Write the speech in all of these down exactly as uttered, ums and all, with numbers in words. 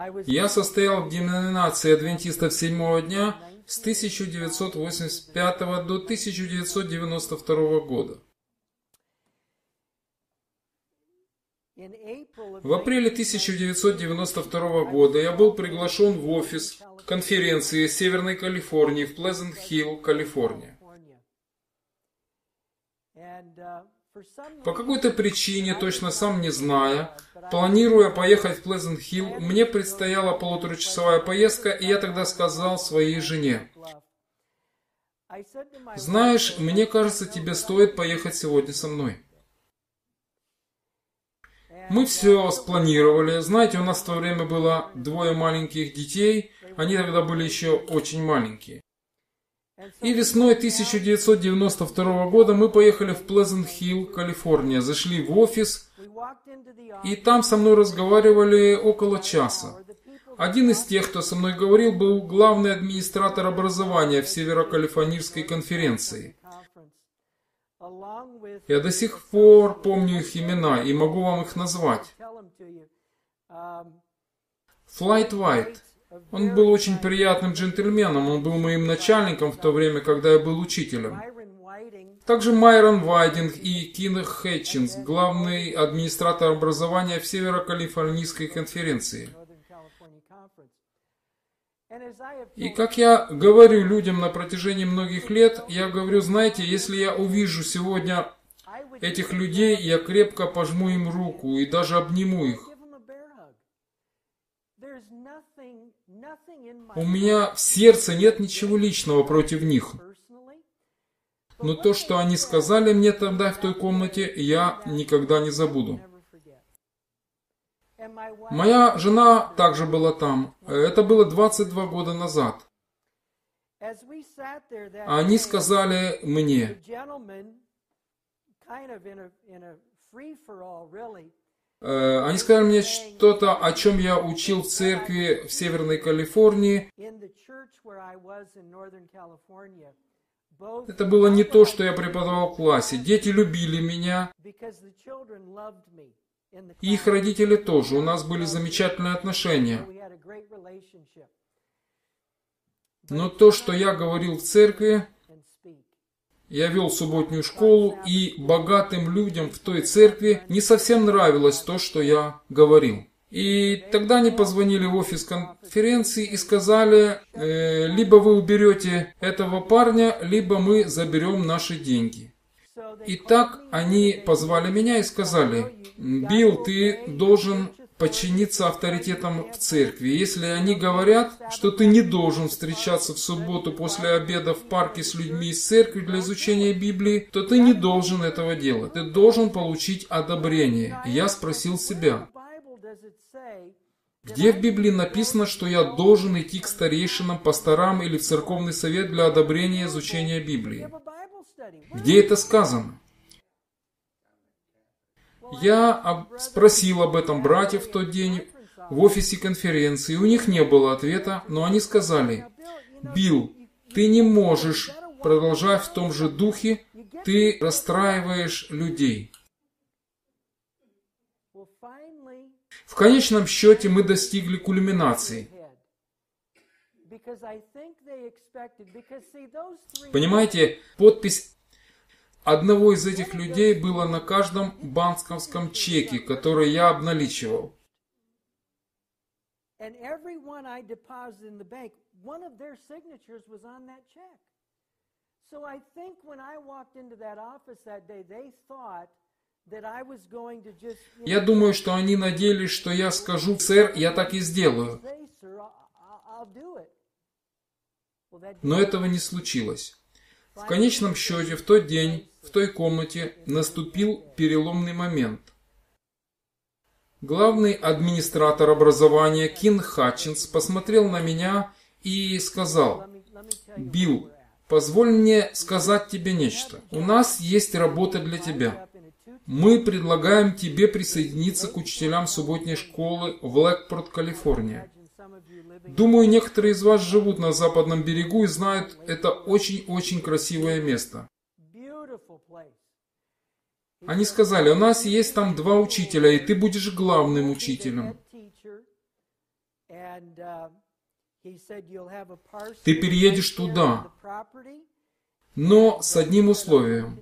Я состоял в деноминации адвентистов седьмого дня с тысяча девятьсот восемьдесят пятого до тысяча девятьсот девяносто второго года. В апреле тысяча девятьсот девяносто второго года я был приглашен в офис конференции Северной Калифорнии в Плезент-Хилл, Калифорния. По какой-то причине, точно сам не зная, планируя поехать в Плезент-Хилл, мне предстояла полуторачасовая поездка, и я тогда сказал своей жене: «Знаешь, мне кажется, тебе стоит поехать сегодня со мной». Мы все спланировали. Знаете, у нас в то время было двое маленьких детей. Они тогда были еще очень маленькие. И весной тысяча девятьсот девяносто второго года мы поехали в Плезент-Хилл, Калифорния. Зашли в офис, и там со мной разговаривали около часа. Один из тех, кто со мной говорил, был главный администратор образования в Северо-Калифорнийской конференции. Я до сих пор помню их имена и могу вам их назвать. Флайт Уайт. Он был очень приятным джентльменом, он был моим начальником в то время, когда я был учителем. Также Майрон Вайдинг и Кин Хэтчинс, главный администратор образования в Северо-Калифорнийской конференции. И как я говорю людям на протяжении многих лет, я говорю: знаете, если я увижу сегодня этих людей, я крепко пожму им руку и даже обниму их. У меня в сердце нет ничего личного против них. Но то, что они сказали мне тогда в той комнате, я никогда не забуду. Моя жена также была там. Это было двадцать два года назад. Они сказали мне: Они сказали мне что-то, о чем я учил в церкви в Северной Калифорнии. Это было не то, что я преподавал в классе. Дети любили меня. И их родители тоже. У нас были замечательные отношения. Но то, что я говорил в церкви, я вел субботнюю школу, и богатым людям в той церкви не совсем нравилось то, что я говорил. И тогда они позвонили в офис конференции и сказали: э, либо вы уберете этого парня, либо мы заберем наши деньги. И так они позвали меня и сказали: Билл, ты должен подчиниться авторитетам в церкви. Если они говорят, что ты не должен встречаться в субботу после обеда в парке с людьми из церкви для изучения Библии, то ты не должен этого делать. Ты должен получить одобрение. И я спросил себя: где в Библии написано, что я должен идти к старейшинам, пасторам или в церковный совет для одобрения изучения Библии? Где это сказано? Я об... спросил об этом братьев в тот день в офисе конференции. У них не было ответа, но они сказали: Билл, ты не можешь продолжать в том же духе, ты расстраиваешь людей. В конечном счете мы достигли кульминации. Понимаете, подпись одного из этих людей была на каждом банковском чеке, который я обналичивал. Я думаю, что они надеялись, что я скажу: сэр, я так и сделаю. Но этого не случилось. В конечном счете, в тот день, в той комнате, наступил переломный момент. Главный администратор образования Кин Хатчинс посмотрел на меня и сказал: Билл, позволь мне сказать тебе нечто. У нас есть работа для тебя. Мы предлагаем тебе присоединиться к учителям субботней школы в Лэкпорт, Калифорния. Думаю, некоторые из вас живут на западном берегу и знают, это очень-очень красивое место. Они сказали: у нас есть там два учителя, и ты будешь главным учителем. Ты переедешь туда, но с одним условием.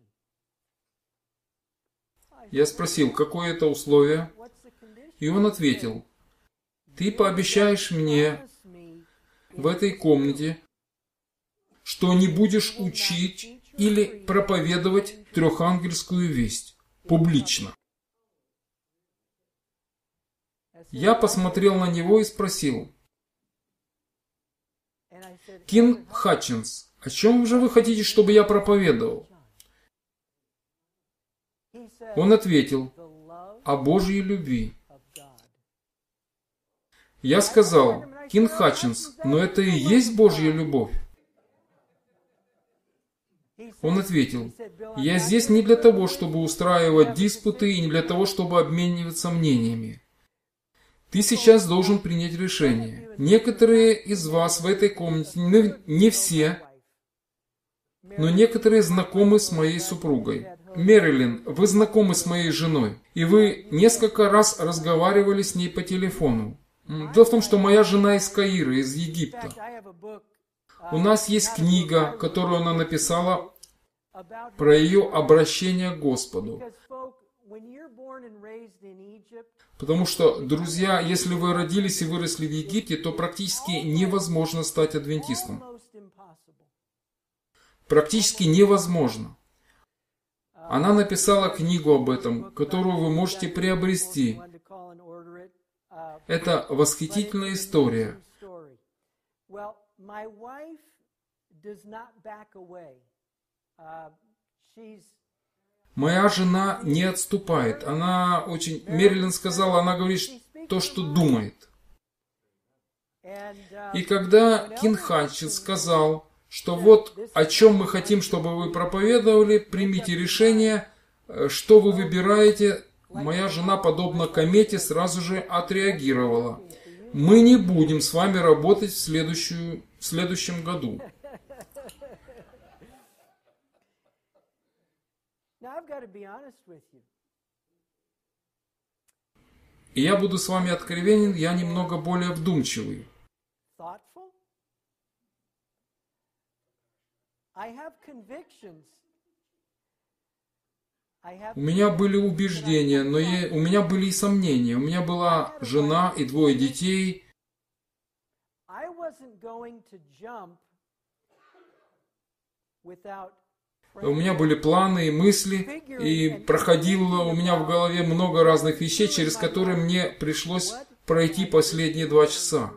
Я спросил, какое это условие? И он ответил, ты пообещаешь мне в этой комнате, что не будешь учить или проповедовать трехангельскую весть публично. Я посмотрел на него и спросил, Кин Хатчинс, о чем же вы хотите, чтобы я проповедовал? Он ответил, о Божьей любви. Я сказал, Кин Хатчинс, но это и есть Божья любовь. Он ответил, я здесь не для того, чтобы устраивать диспуты и не для того, чтобы обмениваться мнениями. Ты сейчас должен принять решение. Некоторые из вас в этой комнате, не все, но некоторые знакомы с моей супругой. Мэрилин, вы знакомы с моей женой, и вы несколько раз разговаривали с ней по телефону. Дело в том, что моя жена из Каира, из Египта. У нас есть книга, которую она написала про ее обращение к Господу. Потому что, друзья, если вы родились и выросли в Египте, то практически невозможно стать адвентистом. Практически невозможно. Она написала книгу об этом, которую вы можете приобрести. Это восхитительная история. Моя жена не отступает. Она очень... Мэрилин сказала, она говорит то, что думает. И когда Кин Хатчинс сказал, что вот о чем мы хотим, чтобы вы проповедовали, примите решение, что вы выбираете, моя жена, подобно комете, сразу же отреагировала. Мы не будем с вами работать в, следующую, в следующем году. И я буду с вами откровенен, я немного более вдумчивый. У меня были убеждения, но я, у меня были и сомнения. У меня была жена и двое детей. У меня были планы и мысли, и проходило у меня в голове много разных вещей, через которые мне пришлось пройти последние два часа.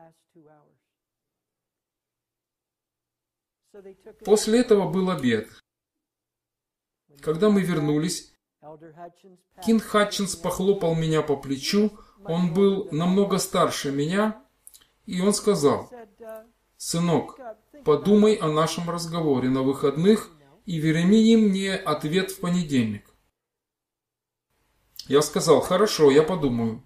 После этого был обед. Когда мы вернулись, Кин Хатчинс похлопал меня по плечу, он был намного старше меня, и он сказал, «Сынок, подумай о нашем разговоре на выходных и верни мне ответ в понедельник». Я сказал, «Хорошо, я подумаю».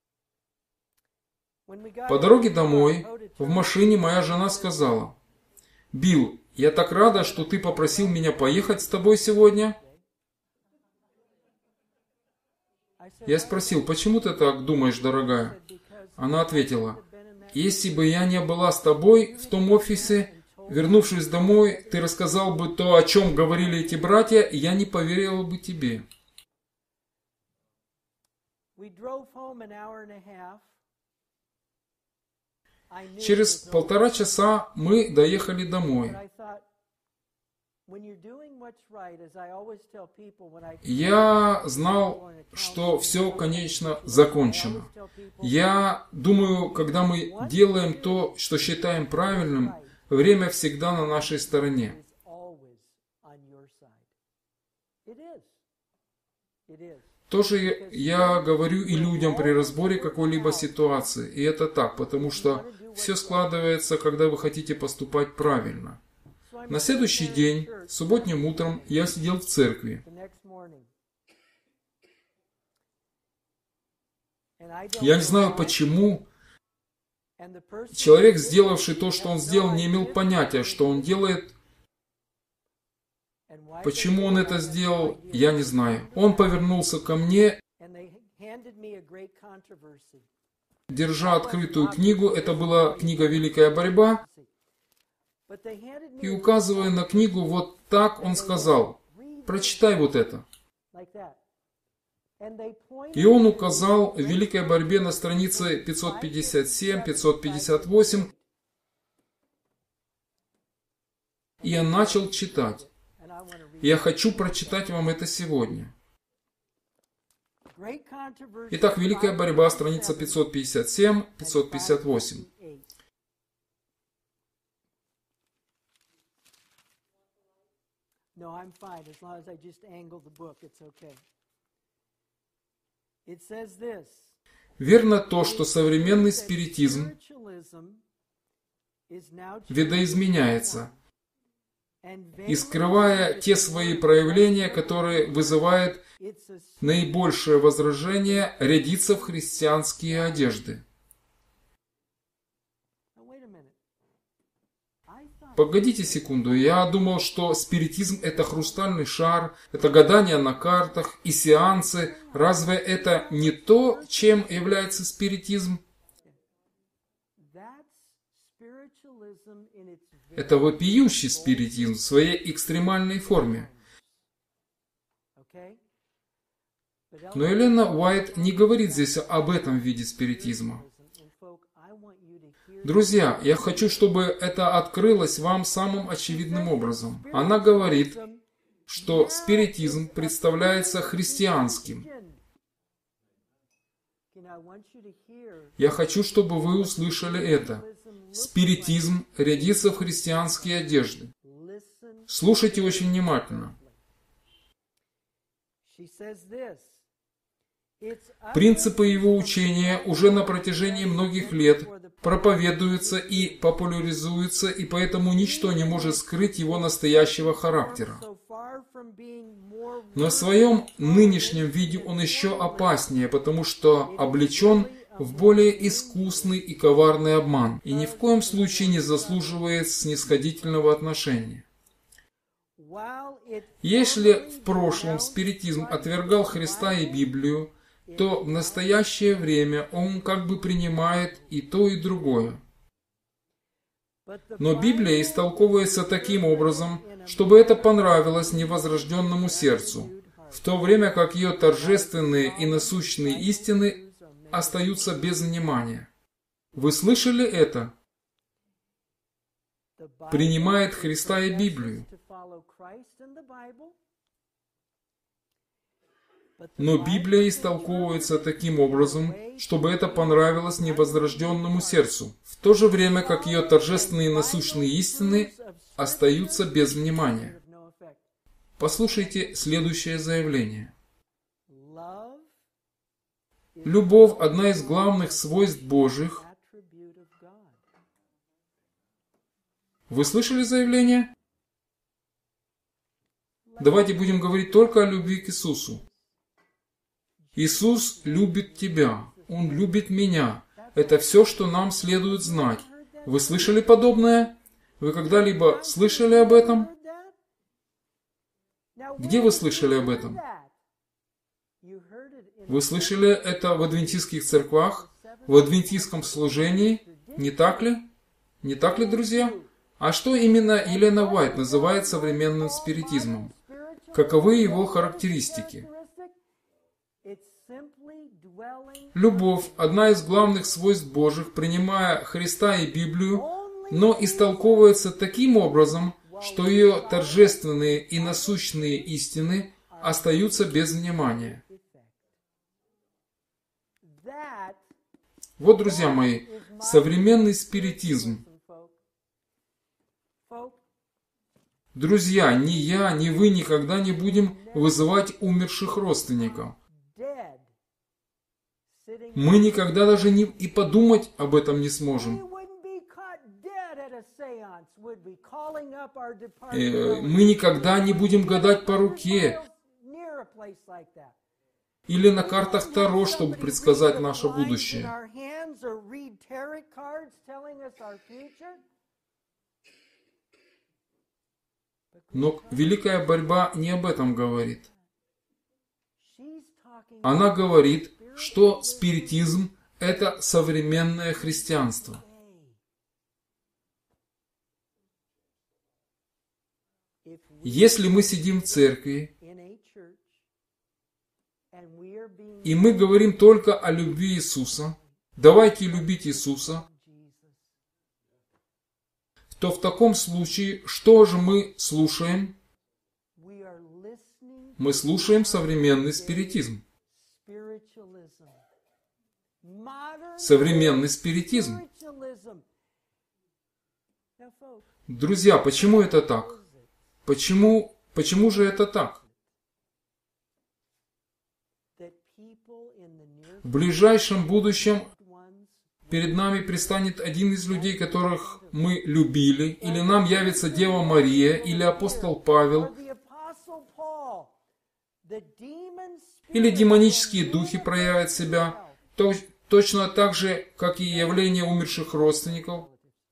По дороге домой, в машине моя жена сказала, «Билл, я так рада, что ты попросил меня поехать с тобой сегодня». Я спросил, почему ты так думаешь, дорогая? Она ответила, если бы я не была с тобой в том офисе, вернувшись домой, ты рассказал бы то, о чем говорили эти братья, и я не поверила бы тебе. Через полтора часа мы доехали домой. Я знал, что все, конечно, закончено. Я думаю, когда мы делаем то, что считаем правильным, время всегда на нашей стороне. Тоже я говорю и людям при разборе какой-либо ситуации. И это так, потому что все складывается, когда вы хотите поступать правильно. На следующий день, субботним утром, я сидел в церкви. Я не знаю почему. Человек, сделавший то, что он сделал, не имел понятия, что он делает. Почему он это сделал, я не знаю. Он повернулся ко мне держа открытую книгу, это была книга «Великая борьба», и указывая на книгу вот так, он сказал: «Прочитай вот это». И он указал в «Великой борьбе» на странице пятьсот пятьдесят семь — пятьсот пятьдесят восемь, и я начал читать. Я хочу прочитать вам это сегодня. Итак, «Великая борьба», страница пятьсот пятьдесят семь — пятьсот пятьдесят восемь. Верно то, что современный спиритизм видоизменяется и, скрывая те свои проявления, которые вызывают наибольшее возражение, рядится в христианские одежды. Погодите секунду, я думал, что спиритизм — это хрустальный шар, это гадание на картах и сеансы. Разве это не то, чем является спиритизм? Это вопиющий спиритизм в своей экстремальной форме. Но Елена Уайт не говорит здесь об этом виде спиритизма. Друзья, я хочу, чтобы это открылось вам самым очевидным образом. Она говорит, что спиритизм представляется христианским. Я хочу, чтобы вы услышали это. Спиритизм рядится в христианские одежды. Слушайте очень внимательно. Принципы его учения уже на протяжении многих лет проповедуются и популяризуются, и поэтому ничто не может скрыть его настоящего характера. Но в своем нынешнем виде он еще опаснее, потому что облечен в более искусный и коварный обман, и ни в коем случае не заслуживает снисходительного отношения. Если в прошлом спиритизм отвергал Христа и Библию, то в настоящее время он как бы принимает и то, и другое. Но Библия истолковывается таким образом, чтобы это понравилось невозрожденному сердцу, в то время как ее торжественные и насущные истины остаются без внимания. Вы слышали это? Принимает Христа и Библию. Но Библия истолковывается таким образом, чтобы это понравилось невозрожденному сердцу, в то же время как ее торжественные и насущные истины остаются без внимания. Послушайте следующее заявление. Любовь – одна из главных свойств Божьих. Вы слышали заявление? Давайте будем говорить только о любви к Иисусу. Иисус любит тебя. Он любит меня. Это все, что нам следует знать. Вы слышали подобное? Вы когда-либо слышали об этом? Где вы слышали об этом? Вы слышали это в адвентистских церквах, в адвентистском служении, не так ли? Не так ли, друзья? А что именно Елена Уайт называет современным спиритизмом? Каковы его характеристики? Любовь – одна из главных свойств Божьих, принимая Христа и Библию, но истолковывается таким образом, что ее торжественные и насущные истины остаются без внимания. Вот, друзья мои, современный спиритизм. Друзья, ни я, ни вы никогда не будем вызывать умерших родственников. Мы никогда даже не, и подумать об этом не сможем. Э, мы никогда не будем гадать по руке или на картах Таро, чтобы предсказать наше будущее. Но Великая борьба не об этом говорит. Она говорит, что спиритизм это современное христианство. Если мы сидим в церкви, и мы говорим только о любви Иисуса, давайте любить Иисуса, то в таком случае, что же мы слушаем? Мы слушаем современный спиритизм. Современный спиритизм. Друзья, почему это так? Почему, почему же это так? В ближайшем будущем перед нами предстанет один из людей, которых мы любили, или нам явится Дева Мария, или апостол Павел, или демонические духи проявят себя, то, точно так же, как и явление умерших родственников.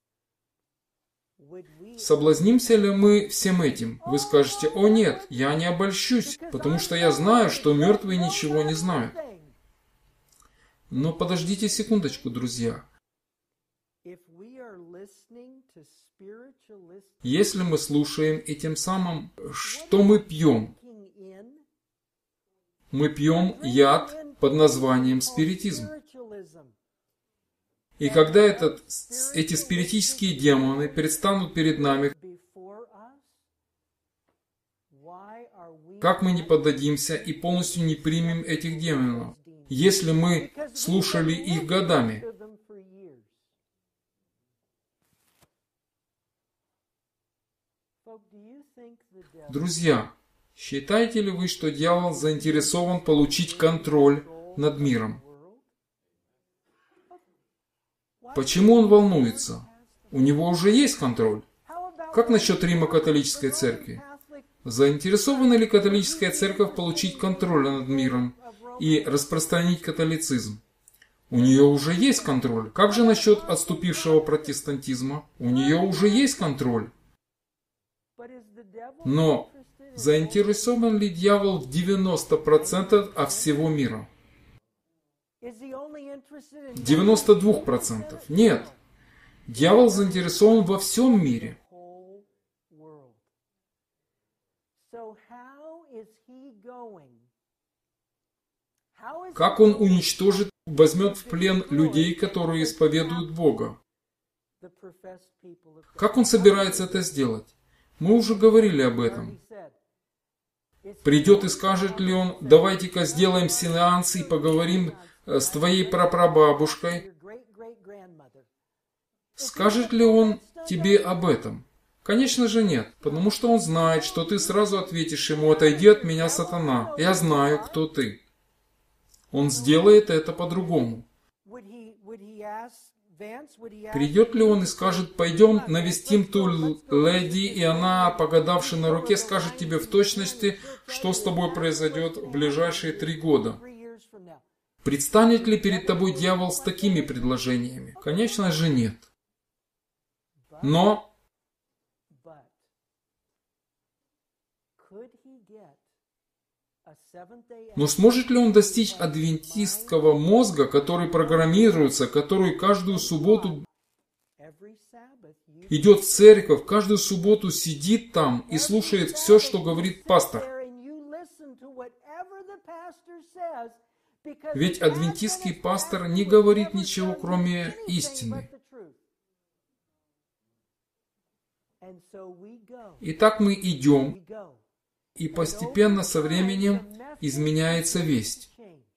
Соблазнимся ли мы всем этим? Вы скажете: о нет, я не обольщусь, потому что я знаю, что мертвые ничего не знают. Но подождите секундочку, друзья. Если мы слушаем и тем самым, что мы пьем? Мы пьем яд под названием спиритизм. И когда этот, эти спиритические демоны предстанут перед нами, как мы не поддадимся и полностью не примем этих демонов, если мы слушали их годами? Друзья, считаете ли вы, что дьявол заинтересован получить контроль над миром? Почему он волнуется? У него уже есть контроль. Как насчет Римо-католической церкви? Заинтересована ли католическая церковь получить контроль над миром и распространить католицизм? У нее уже есть контроль. Как же насчет отступившего протестантизма? У нее уже есть контроль. Но заинтересован ли дьявол в девяноста процентах от всего мира? девяносто два процента. Нет. Дьявол заинтересован во всем мире. Как он уничтожит, возьмет в плен людей, которые исповедуют Бога? Как он собирается это сделать? Мы уже говорили об этом. Придет и скажет ли он: давайте-ка сделаем сеанс и поговорим с твоей прапрабабушкой? Скажет ли он тебе об этом? Конечно же нет, потому что он знает, что ты сразу ответишь ему: отойди от меня, сатана, я знаю, кто ты. Он сделает это по-другому. Придет ли он и скажет: пойдем навестим ту леди, и она, погадавши на руке, скажет тебе в точности, что с тобой произойдет в ближайшие три года? Предстанет ли перед тобой дьявол с такими предложениями? Конечно же нет. Но Но сможет ли он достичь адвентистского мозга, который программируется, который каждую субботу идет в церковь, каждую субботу сидит там и слушает все, что говорит пастор? Ведь адвентистский пастор не говорит ничего, кроме истины. Итак, мы идем, и постепенно со временем изменяется весть.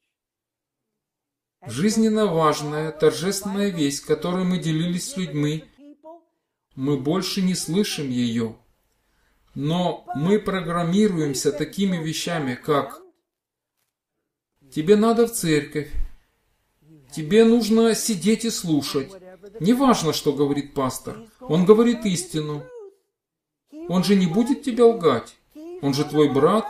Жизненно важная, торжественная весть, которой мы делились с людьми, мы больше не слышим ее. Но мы программируемся такими вещами, как: тебе надо в церковь, тебе нужно сидеть и слушать. Неважно, что говорит пастор, он говорит истину. Он же не будет тебе лгать. Он же твой брат.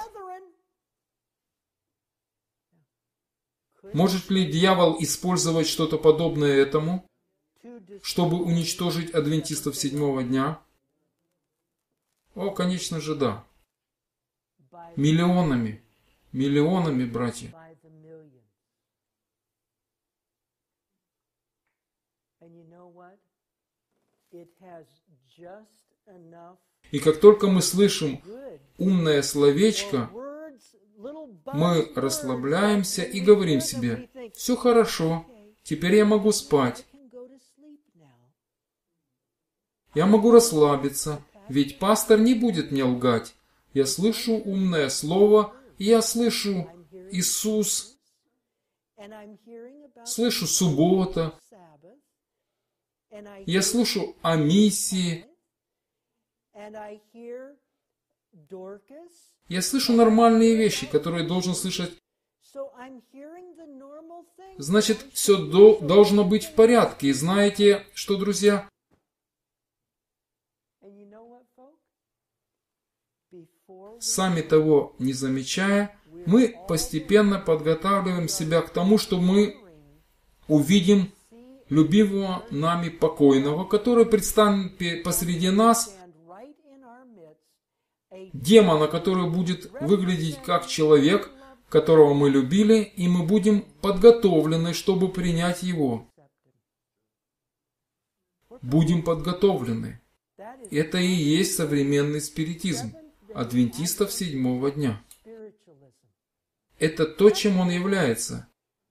Может ли дьявол использовать что-то подобное этому, чтобы уничтожить адвентистов седьмого дня? О, конечно же, да. Миллионами. Миллионами, братья. И как только мы слышим умное словечко, мы расслабляемся и говорим себе: все хорошо, теперь я могу спать. Я могу расслабиться, ведь пастор не будет мне лгать. Я слышу умное слово, и я слышу Иисус, слышу суббота, я слышу о миссии, я слышу нормальные вещи, которые должен слышать. Значит, все до, должно быть в порядке. И знаете что, друзья? Сами того не замечая, мы постепенно подготавливаем себя к тому, что мы увидим любимого нами покойного, который предстанет посреди нас, демона, который будет выглядеть как человек, которого мы любили, и мы будем подготовлены, чтобы принять его. Будем подготовлены. Это и есть современный спиритизм адвентистов седьмого дня. Это то, чем он является.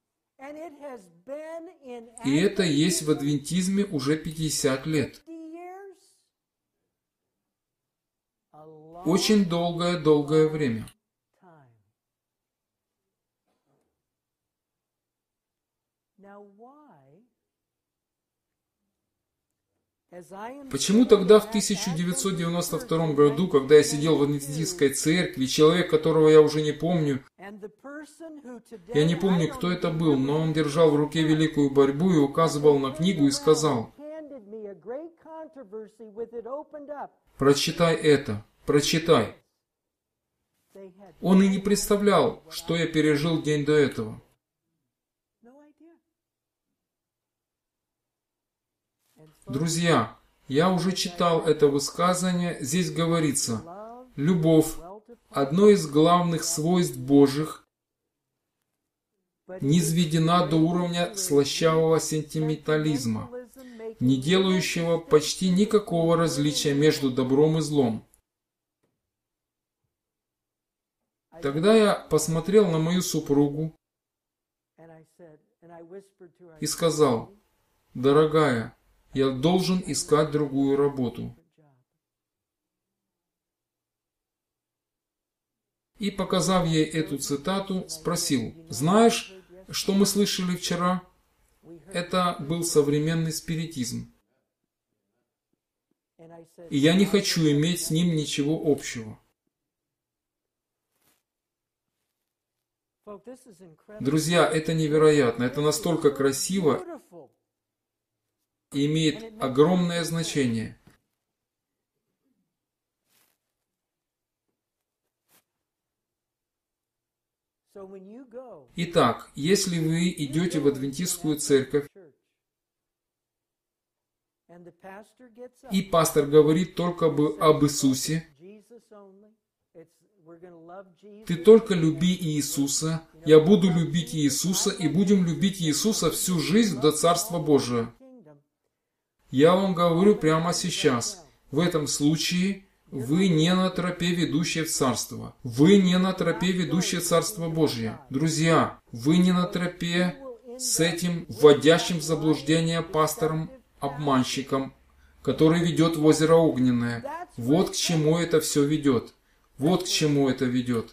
И это есть в адвентизме уже пятьдесят лет. Очень долгое-долгое время. Почему тогда в тысяча девятьсот девяносто втором году, когда я сидел в адвентистской церкви, человек, которого я уже не помню, я не помню, кто это был, но он держал в руке великую борьбу и указывал на книгу и сказал: «Прочитай это, прочитай». Он и не представлял, что я пережил день до этого. Друзья, я уже читал это высказывание. Здесь говорится: любовь, одно из главных свойств Божьих, низведена до уровня слащавого сентиментализма, не делающего почти никакого различия между добром и злом. Тогда я посмотрел на мою супругу и сказал: «Дорогая, я должен искать другую работу». И, показав ей эту цитату, спросил: «Знаешь, что мы слышали вчера?» Это был современный спиритизм. И я не хочу иметь с ним ничего общего. Друзья, это невероятно, это настолько красиво и имеет огромное значение. Итак, если вы идете в адвентистскую церковь, и пастор говорит только бы об Иисусе, ты только люби Иисуса, я буду любить Иисуса, и будем любить Иисуса всю жизнь до Царства Божия. Я вам говорю прямо сейчас, в этом случае вы не на тропе, ведущей в Царство. Вы не на тропе, ведущей в Царство Божие. Друзья, вы не на тропе с этим вводящим в заблуждение пастором-обманщиком, который ведет в озеро Огненное. Вот к чему это все ведет. Вот к чему это ведет.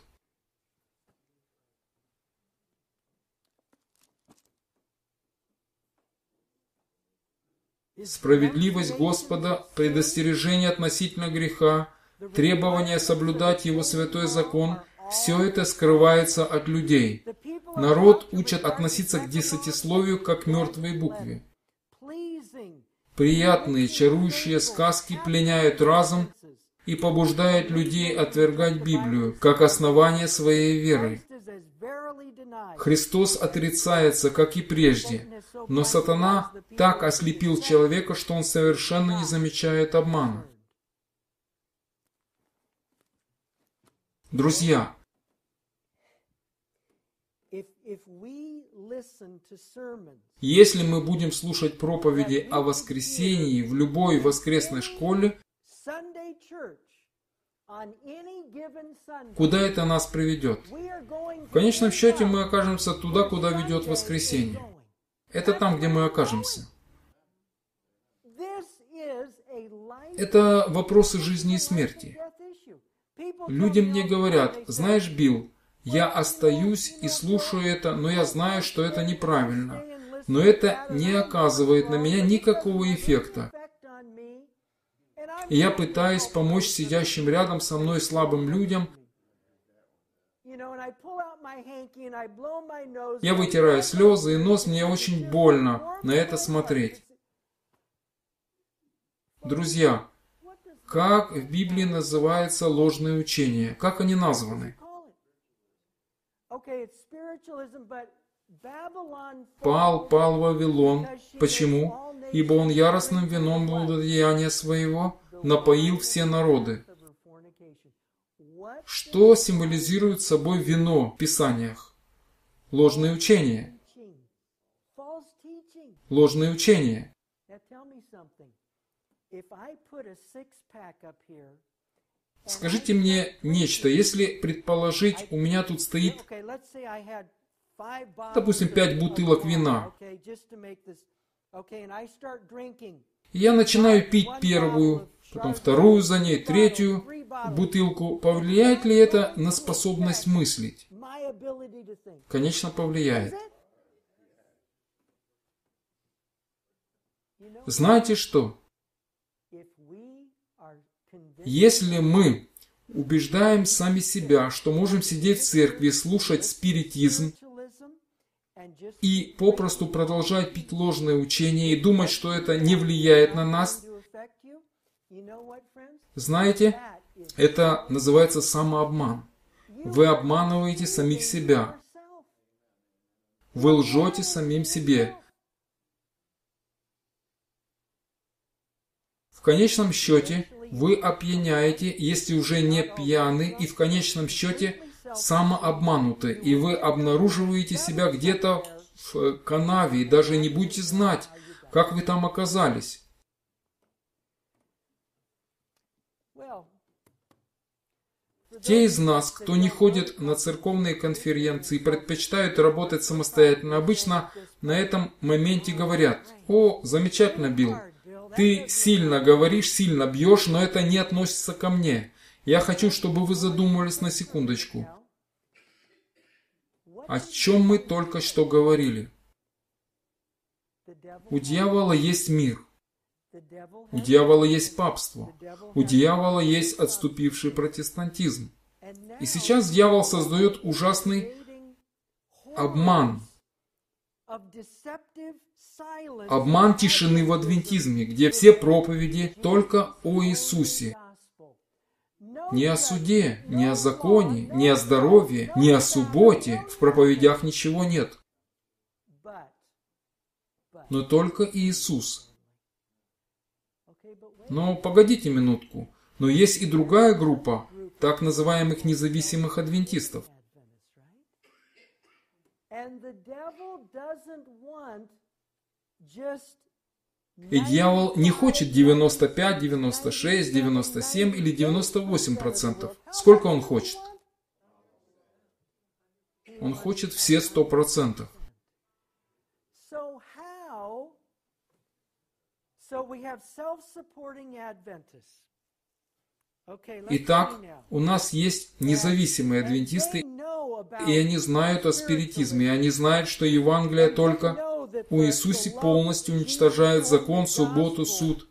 Справедливость Господа, предостережение относительно греха, требование соблюдать Его святой закон – все это скрывается от людей. Народ учат относиться к десятисловию как к мертвой букве. Приятные, чарующие сказки пленяют разум и побуждают людей отвергать Библию как основание своей веры. Христос отрицается, как и прежде, но сатана так ослепил человека, что он совершенно не замечает обмана. Друзья, Если мы будем слушать проповеди о воскресении в любой воскресной школе, куда это нас приведет? В конечном счете мы окажемся туда, куда ведет воскресенье. Это там, где мы окажемся. Это вопросы жизни и смерти. Люди мне говорят: знаешь, Билл, я остаюсь и слушаю это, но я знаю, что это неправильно. Но это не оказывает на меня никакого эффекта. И я пытаюсь помочь сидящим рядом со мной слабым людям. Я вытираю слезы и нос, мне очень больно на это смотреть. Друзья, как в Библии называется ложное учение? Как они названы? Пал, пал Вавилон. Почему? Ибо он яростным вином блудодеяния своего напоил все народы. Что символизирует собой вино в Писаниях? Ложное учение. Ложное учение. Скажите мне нечто, если предположить, у меня тут стоит, допустим, пять бутылок вина. И я начинаю пить первую, потом вторую за ней, третью бутылку. Повлияет ли это на способность мыслить? Конечно, повлияет. Знаете что? Если мы убеждаем сами себя, что можем сидеть в церкви, слушать спиритизм и попросту продолжать пить ложное учение и думать, что это не влияет на нас, знаете, это называется самообман. Вы обманываете самих себя. Вы лжете самим себе. В конечном счете, вы опьяняете, если уже не пьяны, и в конечном счете самообмануты, и вы обнаруживаете себя где-то в канаве, и даже не будете знать, как вы там оказались. Те из нас, кто не ходит на церковные конференции и предпочитают работать самостоятельно, обычно на этом моменте говорят: «О, замечательно, Билл, ты сильно говоришь, сильно бьешь, но это не относится ко мне. Я хочу, чтобы вы задумались на секундочку. О чем мы только что говорили? У дьявола есть мир. У дьявола есть папство. У дьявола есть отступивший протестантизм. И сейчас дьявол создает ужасный обман. Обман тишины в адвентизме, где все проповеди только о Иисусе. Не о суде, не о законе, не о здоровье, не о субботе. В проповедях ничего нет. Но только Иисус. Но погодите минутку. Но есть и другая группа, так называемых независимых адвентистов. И дьявол не хочет девяносто пять, девяносто шесть, девяносто семь или девяносто восемь процентов. Сколько он хочет? Он хочет все сто процентов. Итак, у нас есть независимые адвентисты, и они знают о спиритизме, и они знают, что Евангелие только у Иисусе полностью уничтожает закон, субботу, суд.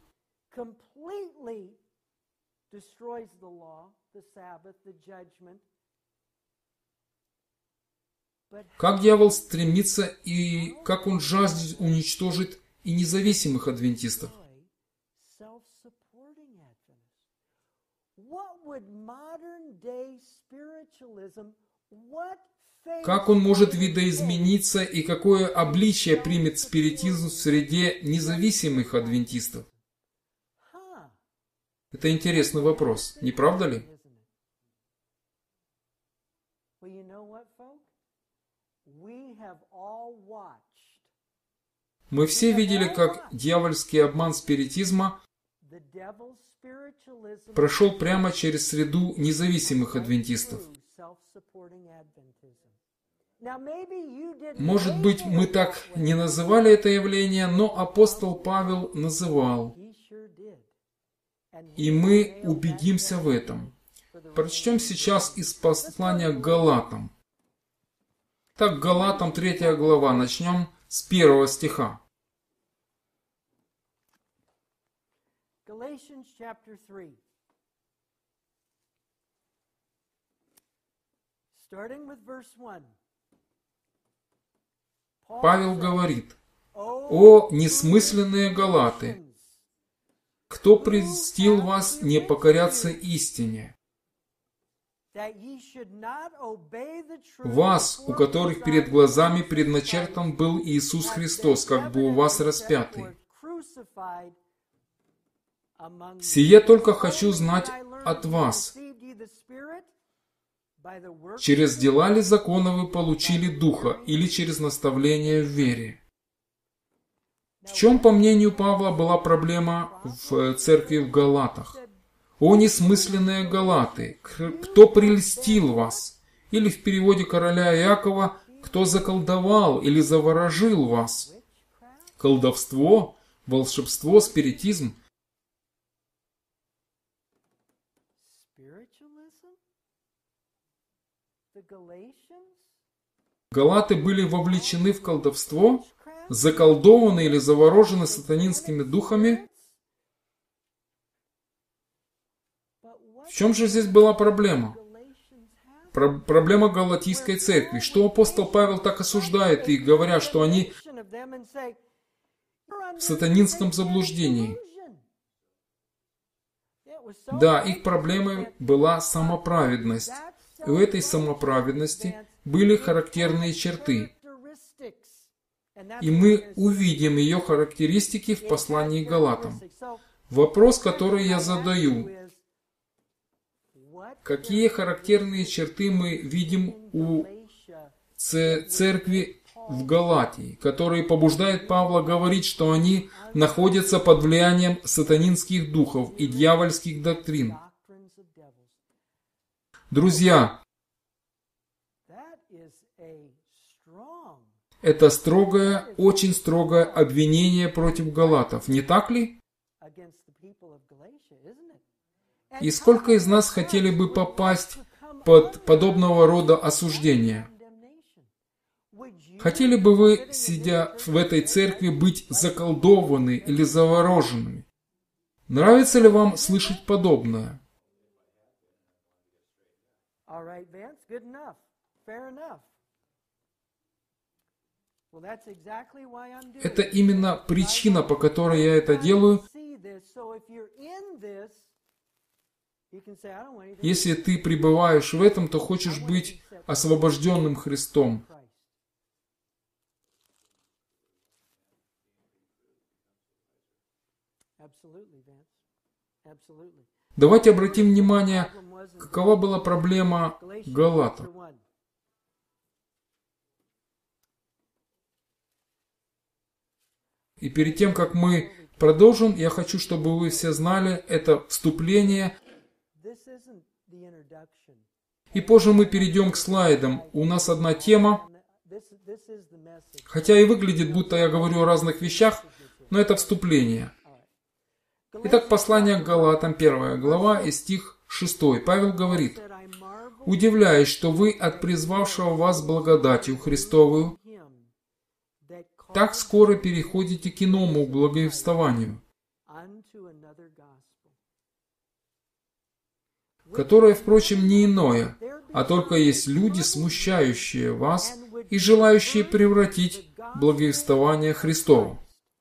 Как дьявол стремится и как он жаждет уничтожить и независимых адвентистов. Как он может видоизмениться и какое обличие примет спиритизм в среде независимых адвентистов? Это интересный вопрос, не правда ли? Мы все видели, как дьявольский обман спиритизма прошел прямо через среду независимых адвентистов. Может быть, мы так не называли это явление, но апостол Павел называл. И мы убедимся в этом. Прочтем сейчас из послания к Галатам. Так, Галатам третья глава. Начнем с первого стиха. Павел говорит: «О, несмысленные галаты! Кто прельстил вас не покоряться истине? Вас, у которых перед глазами предначертан был Иисус Христос, как бы у вас распятый. Сие только хочу знать от вас. Через дела ли закона вы получили Духа, или через наставление в вере?» В чем, по мнению Павла, была проблема в церкви в Галатах? «О, несмысленные галаты! Кто прельстил вас?» Или в переводе короля Иакова: «Кто заколдовал или заворожил вас?» Колдовство, волшебство, спиритизм. Галаты были вовлечены в колдовство, заколдованы или заворожены сатанинскими духами. В чем же здесь была проблема? Про- проблема Галатийской церкви. Что апостол Павел так осуждает их, говоря, что они в сатанинском заблуждении? Да, их проблемой была самоправедность. И у этой самоправедности были характерные черты. И мы увидим ее характеристики в послании к Галатам. Вопрос, который я задаю: какие характерные черты мы видим у церкви в Галатии, которые побуждают Павла говорить, что они находятся под влиянием сатанинских духов и дьявольских доктрин? Друзья, это строгое, очень строгое обвинение против галатов, не так ли? И сколько из нас хотели бы попасть под подобного рода осуждение? Хотели бы вы, сидя в этой церкви, быть заколдованы или завороженными? Нравится ли вам слышать подобное? Это именно причина, по которой я это делаю. Если ты пребываешь в этом, то хочешь быть освобожденным Христом. Давайте обратим внимание, какова была проблема галатов. И перед тем, как мы продолжим, я хочу, чтобы вы все знали это вступление. И позже мы перейдем к слайдам. У нас одна тема, хотя и выглядит, будто я говорю о разных вещах, но это вступление. Итак, послание к Галатам, первая глава и стих шестой. Павел говорит: «Удивляюсь, что вы от призвавшего вас благодатью Христовую так скоро переходите к иному благовествованию, которое, впрочем, не иное, а только есть люди, смущающие вас и желающие превратить благовествование Христово».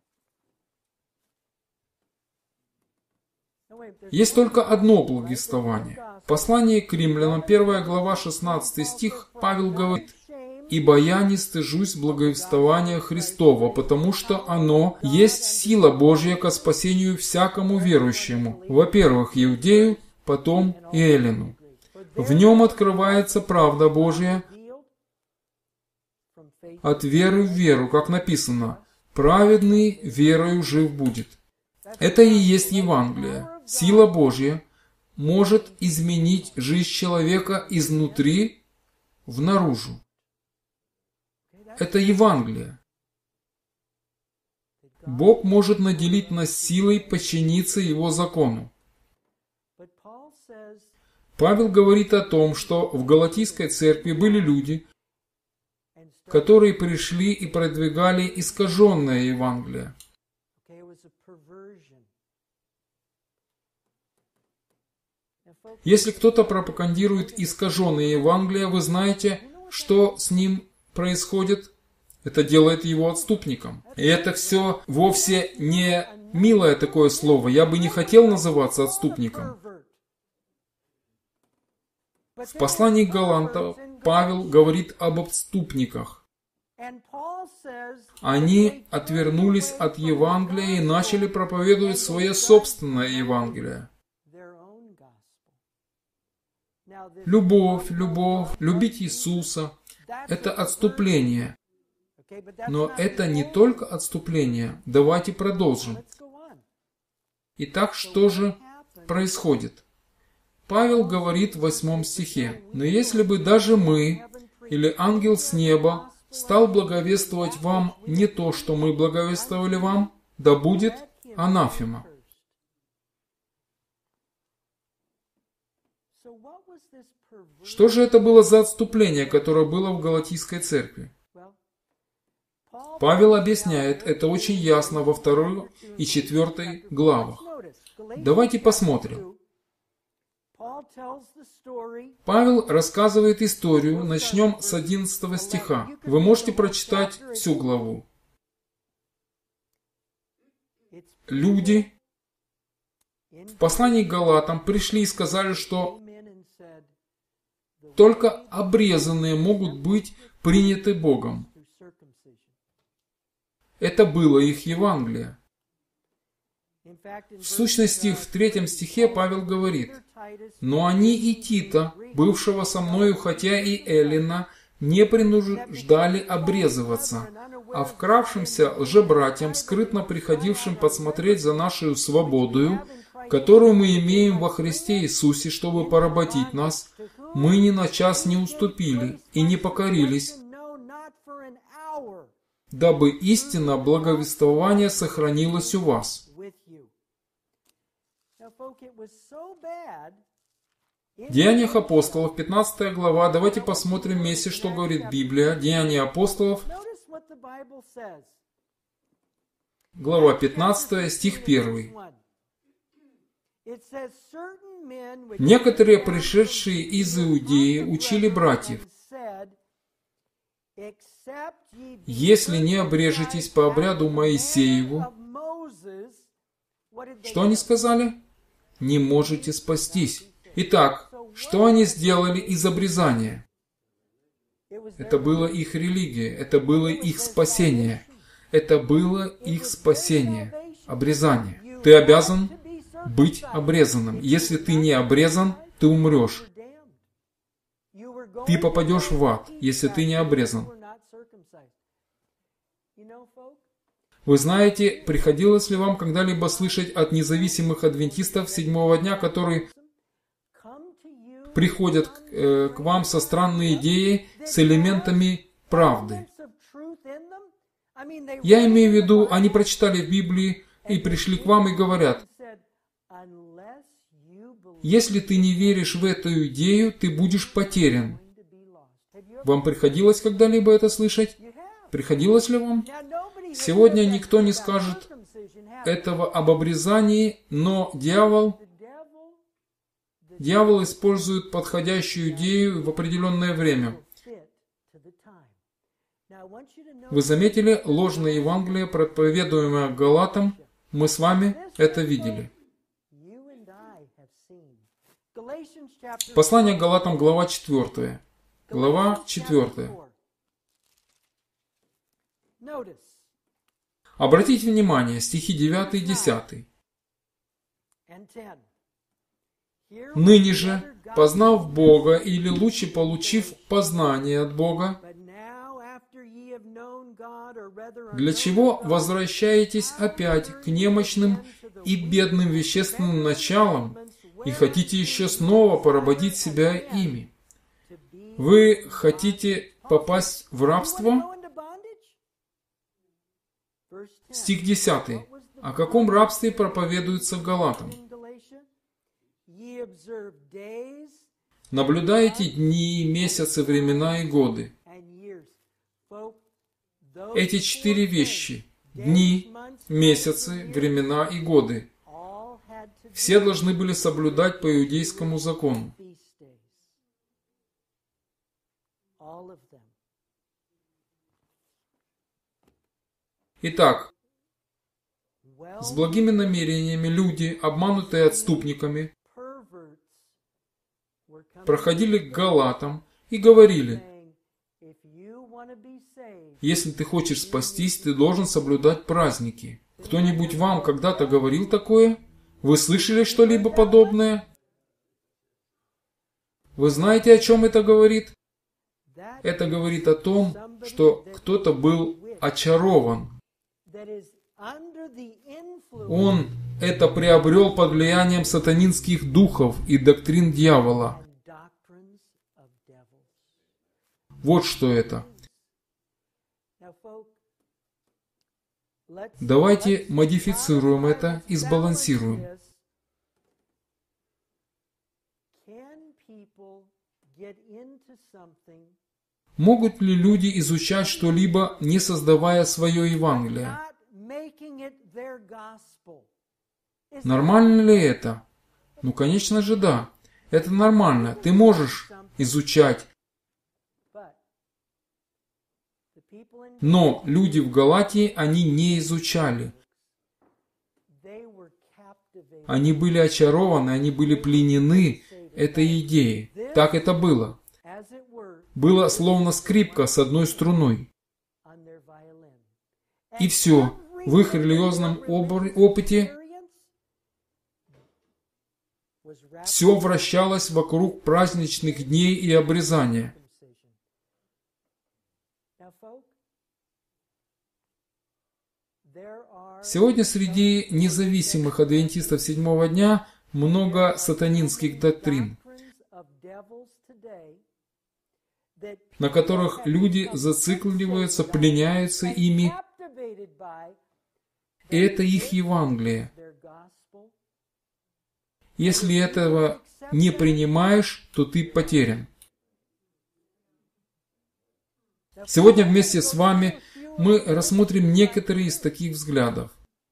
Есть только одно благовествование. В послании к римлянам, первая глава, шестнадцатый стих, Павел говорит: «Ибо я не стыжусь благовествования Христова, потому что оно есть сила Божья ко спасению всякому верующему, во-первых, иудею, потом и эллину. В нем открывается правда Божья, от веры в веру, как написано, праведный верою жив будет. Это и есть Евангелие. Сила Божья может изменить жизнь человека изнутри в наружу. Это Евангелие. Бог может наделить нас силой подчиниться Его закону. Павел говорит о том, что в Галатийской церкви были люди, которые пришли и продвигали искаженное Евангелие. Если кто-то пропагандирует искаженное Евангелие, вы знаете, что с ним происходит? Это делает его отступником. И это все вовсе не милое такое слово. Я бы не хотел называться отступником. В послании к Галатам Павел говорит об отступниках. Они отвернулись от Евангелия и начали проповедовать свое собственное Евангелие. Любовь, любовь, любить Иисуса – это отступление. Но это не только отступление. Давайте продолжим. Итак, что же происходит? Павел говорит в восьмом стихе: «Но если бы даже мы, или ангел с неба, стал благовествовать вам не то, что мы благовествовали вам, да будет анафема». Что же это было за отступление, которое было в Галатийской церкви? Павел объясняет это очень ясно во второй и четвертой главах. Давайте посмотрим. Павел рассказывает историю. Начнем с одиннадцатого стиха. Вы можете прочитать всю главу. Люди в послании к Галатам пришли и сказали, что только обрезанные могут быть приняты Богом. Это было их Евангелие. В сущности, в третьем стихе Павел говорит: «Но они и Тита, бывшего со мною, хотя и Эллина, не принуждали обрезываться, а вкравшимся лжебратьям, скрытно приходившим подсмотреть за нашу свободою, которую мы имеем во Христе Иисусе, чтобы поработить нас, мы ни на час не уступили и не покорились, дабы истина благовествования сохранилась у вас». В Деяниях апостолов, пятнадцатая глава, давайте посмотрим вместе, что говорит Библия. Деяния апостолов, глава пятнадцатая, стих первый. «Некоторые, пришедшие из Иудеи, учили братьев: если не обрежетесь по обряду Моисееву». Что они сказали? Не можете спастись. Итак, что они сделали из обрезания? Это было их религия, это было их спасение. Это было их спасение. Обрезание. Ты обязан быть обрезанным. Если ты не обрезан, ты умрешь. Ты попадешь в ад, если ты не обрезан. Вы знаете, приходилось ли вам когда-либо слышать от независимых адвентистов седьмого дня, которые приходят э, к вам со странной идеей, с элементами правды? Я имею в виду, они прочитали в Библии и пришли к вам и говорят: если ты не веришь в эту идею, ты будешь потерян. Вам приходилось когда-либо это слышать? Приходилось ли вам? Сегодня никто не скажет этого об обрезании, но дьявол, дьявол использует подходящую идею в определенное время. Вы заметили ложное Евангелие, проповедуемое Галатам? Мы с вами это видели. Послание к Галатам, глава четвертая. Глава четвертая. Обратите внимание, стихи девятый и десятый. «Ныне же, познав Бога, или лучше получив познание от Бога, Для чего возвращаетесь опять к немощным и бедным вещественным началам и хотите еще снова поработить себя ими? Вы хотите попасть в рабство? Стих десятый. О каком рабстве проповедуется Галатам? Наблюдаете дни, месяцы, времена и годы. Эти четыре вещи – дни, месяцы, времена и годы – все должны были соблюдать по иудейскому закону. Итак, с благими намерениями люди, обманутые отступниками, проходили к Галатам и говорили: если ты хочешь спастись, ты должен соблюдать праздники. Кто-нибудь вам когда-то говорил такое? Вы слышали что-либо подобное? Вы знаете, о чем это говорит? Это говорит о том, что кто-то был очарован. Он это приобрел под влиянием сатанинских духов и доктрин дьявола. Вот что это. Давайте модифицируем это и сбалансируем. Могут ли люди изучать что-либо, не создавая свое Евангелие? Нормально ли это? Ну, конечно же, да. Это нормально. Ты можешь изучать. Но люди в Галатии, они не изучали. Они были очарованы, они были пленены этой идеей. Так это было. Было словно скрипка с одной струной. И все. В их религиозном опыте все вращалось вокруг праздничных дней и обрезания. Сегодня среди независимых адвентистов седьмого дня много сатанинских доктрин, на которых люди зацикливаются, пленяются ими. Это их Евангелие. Если этого не принимаешь, то ты потерян. Сегодня вместе с вами мы рассмотрим некоторые из таких взглядов.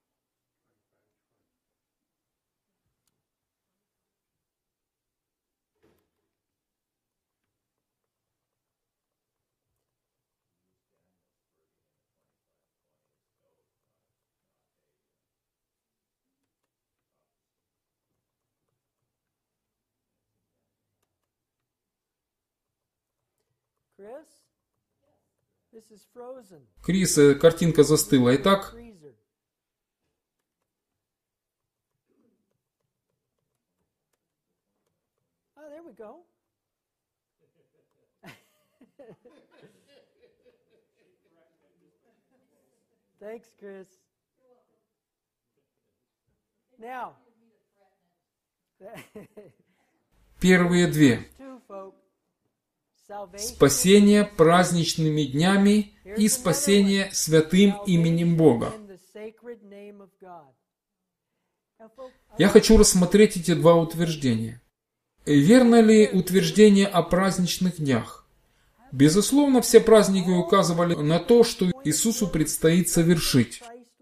Крис, картинка застыла. Итак, первые две. Спасение праздничными днями и спасение святым именем Бога. Я хочу рассмотреть эти два утверждения. Верно ли утверждение о праздничных днях? Безусловно, все праздники указывали на то, что Иисусу предстоит совершить.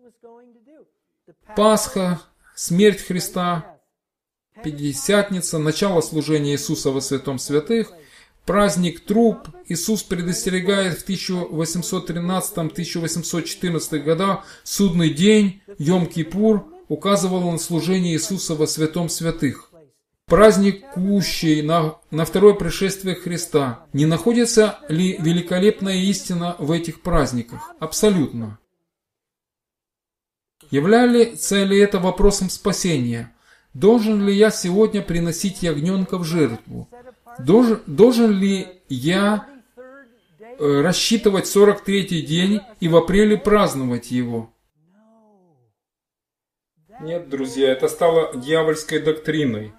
Пасха, смерть Христа, Пятидесятница, начало служения Иисуса во святом святых, праздник Труп. Иисус предостерегает в тысяча восемьсот тринадцатом — тысяча восемьсот четырнадцатом годах, Судный день, Йом-Кипур, указывал на служение Иисуса во святом святых. Праздник Кущей на, на второе пришествие Христа. Не находится ли великолепная истина в этих праздниках? Абсолютно. Является ли это вопросом спасения? Должен ли я сегодня приносить ягненка в жертву? Должен, должен ли я э, рассчитывать сорок третий день и в апреле праздновать его. Нет, друзья, это стало дьявольской доктриной.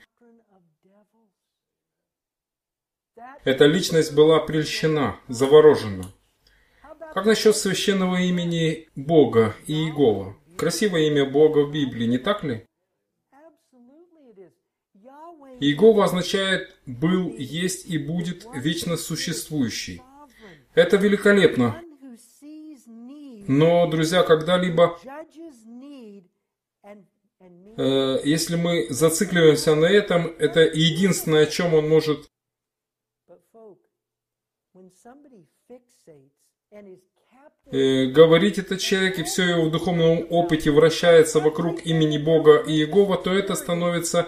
Эта личность была прельщена, заворожена. Как насчет священного имени Бога Иегова? Красивое имя Бога в Библии, не так ли? Иегова означает «был, есть и будет вечно существующий». Это великолепно. Но, друзья, когда-либо, э, если мы зацикливаемся на этом, это единственное, о чем он может э, говорить этот человек, и все его в духовном опыте вращается вокруг имени Бога Иегова, то это становится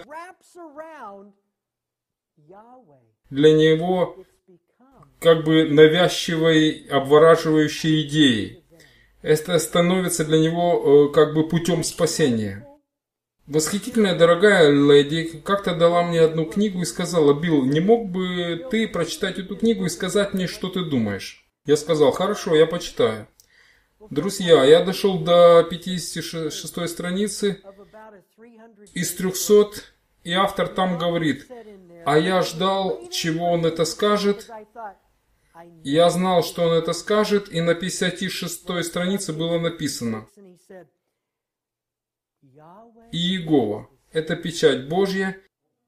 для него как бы навязчивой, обвораживающей идеей. Это становится для него э, как бы путем спасения. Восхитительная дорогая леди как-то дала мне одну книгу и сказала: «Билл, не мог бы ты прочитать эту книгу и сказать мне, что ты думаешь?» Я сказал: «Хорошо, я почитаю». Друзья, я дошел до пятидесяти шестой страницы из трехсот, и автор там говорит: «А я ждал, чего он это скажет. Я знал, что он это скажет», и на пятидесяти шестой странице было написано: «Иегова – это печать Божья.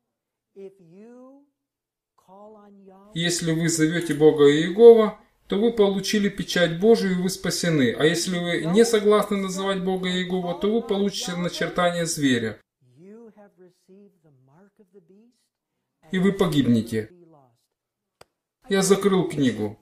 Если вы зовете Бога Иегова, то вы получили печать Божию, и вы спасены. А если вы не согласны называть Бога Иегова, то вы получите начертание зверя, и вы погибнете». Я закрыл книгу.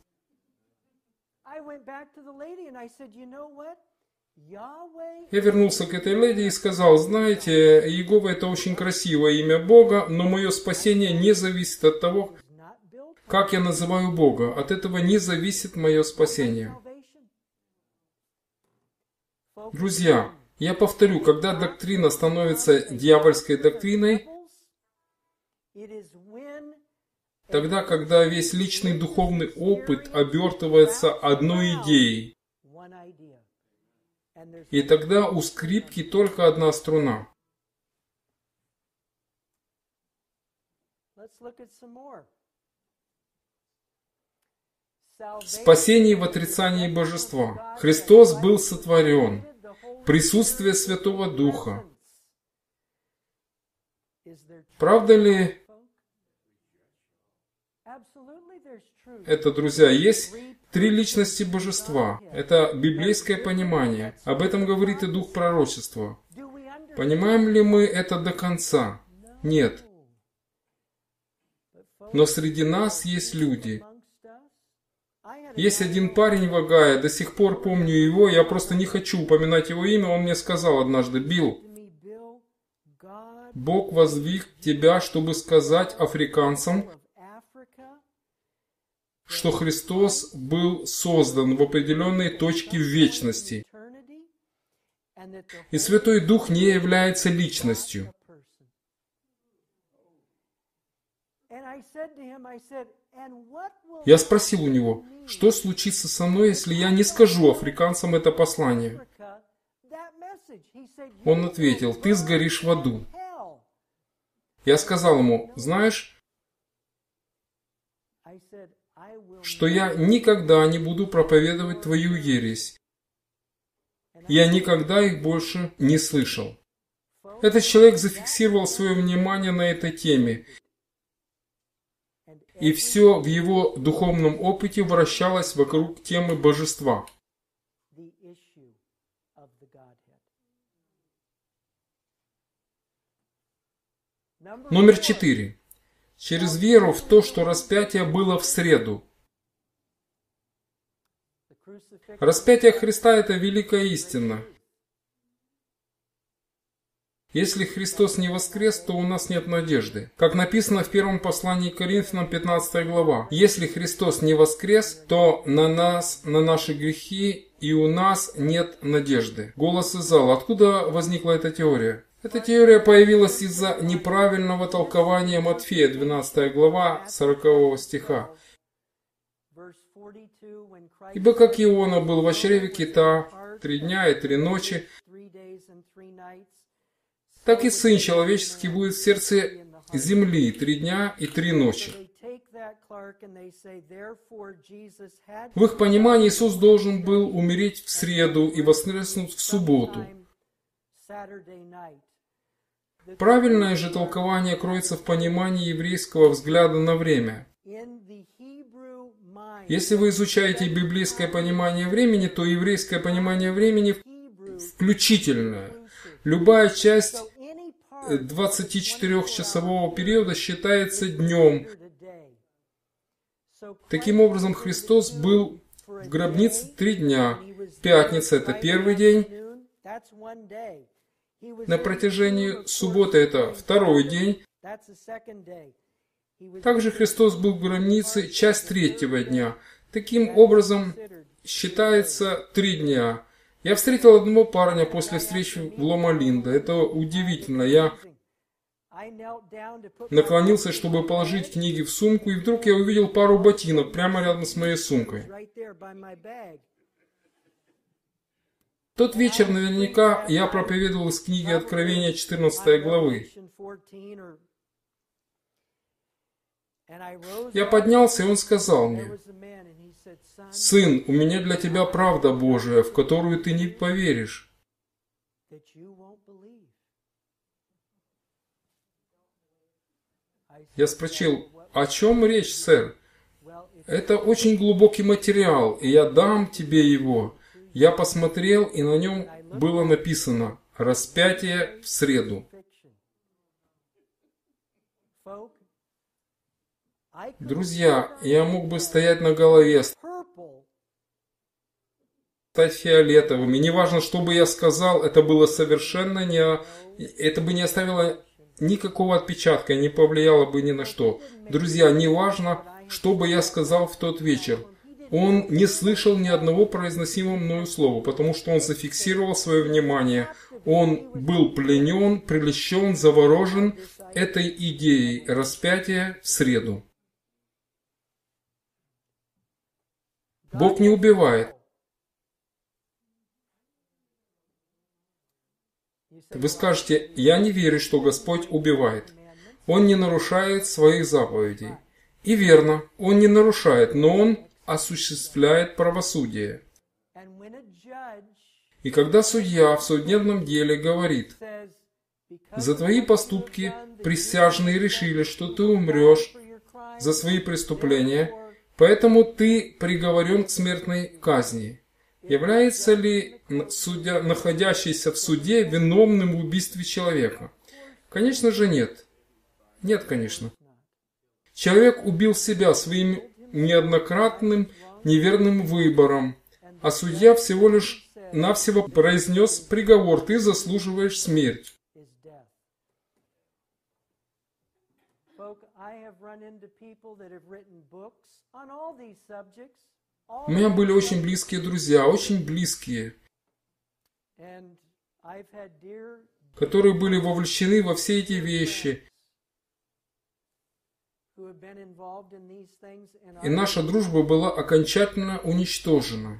Я вернулся к этой леди и сказал: «Знаете, Иегова – это очень красивое имя Бога, но мое спасение не зависит от того, как я называю Бога. От этого не зависит мое спасение». Друзья, я повторю, когда доктрина становится дьявольской доктриной, тогда, когда весь личный духовный опыт обертывается одной идеей, и тогда у скрипки только одна струна. Спасение в отрицании божества. Христос был сотворен. Присутствие Святого Духа. Правда ли это, друзья? Есть три личности божества. Это библейское понимание. Об этом говорит и дух пророчества. Понимаем ли мы это до конца? Нет. Но среди нас есть люди. Есть один парень в Огайо, до сих пор помню его, я просто не хочу упоминать его имя, он мне сказал однажды: «Билл, Бог воздвиг тебя, чтобы сказать африканцам, что Христос был создан в определенной точке в вечности. И Святой Дух не является личностью». Я спросил у него: «Что случится со мной, если я не скажу африканцам это послание?» Он ответил: «Ты сгоришь в аду». Я сказал ему: «Знаешь, что я никогда не буду проповедовать твою ересь. Я никогда их больше не слышал». Этот человек зафиксировал свое внимание на этой теме, и все в его духовном опыте вращалось вокруг темы божества. Номер четыре. Через веру в то, что распятие было в среду. Распятие Христа – это великая истина. Если Христос не воскрес, то у нас нет надежды. Как написано в первом послании к Коринфянам, пятнадцатая глава. Если Христос не воскрес, то на нас, на наши грехи, и у нас нет надежды. Голос из зала. Откуда возникла эта теория? Эта теория появилась из-за неправильного толкования Матфея, двенадцатая глава, сорокового стиха. Ибо как Иона был в чреве кита три дня и три ночи, так и Сын Человеческий будет в сердце земли три дня и три ночи. В их понимании Иисус должен был умереть в среду и воскреснуть в субботу. Правильное же толкование кроется в понимании еврейского взгляда на время. Если вы изучаете библейское понимание времени, то еврейское понимание времени включительное. Любая часть двадцатичетырёхчасового периода считается днем. Таким образом, Христос был в гробнице три дня. Пятница – это первый день. На протяжении субботы – это второй день. Также Христос был в гробнице часть третьего дня. Таким образом, считается три дня. Я встретил одного парня после встречи в Лома-Линда. Это удивительно. Я наклонился, чтобы положить книги в сумку, и вдруг я увидел пару ботинок прямо рядом с моей сумкой. Тот вечер наверняка я проповедовал из книги Откровения четырнадцатой главы. Я поднялся, и он сказал мне: «Сын, у меня для тебя правда Божия, в которую ты не поверишь». Я спросил: «О чем речь, сэр?» «Это очень глубокий материал, и я дам тебе его». Я посмотрел, и на нем было написано «Распятие в среду». Друзья, я мог бы стоять на голове, стать фиолетовым, и неважно, что бы я сказал, это было совершенно не... Это бы не оставило никакого отпечатка, не повлияло бы ни на что. Друзья, неважно, что бы я сказал в тот вечер. Он не слышал ни одного произносимого мною слова, потому что он зафиксировал свое внимание. Он был пленен, прельщен, заворожен этой идеей распятия в среду. Бог не убивает. Вы скажете: «Я не верю, что Господь убивает. Он не нарушает своих заповедей». И верно, Он не нарушает, но Он осуществляет правосудие. И когда судья в судебном деле говорит: «За твои поступки присяжные решили, что ты умрешь за свои преступления, поэтому ты приговорен к смертной казни», является ли судья, находящийся в суде, виновным в убийстве человека? Конечно же нет. Нет, конечно. Человек убил себя своим неоднократным неверным выбором, а судья всего лишь навсего произнес приговор: «Ты заслуживаешь смерть». У меня были очень близкие друзья, очень близкие, которые были вовлечены во все эти вещи. И наша дружба была окончательно уничтожена.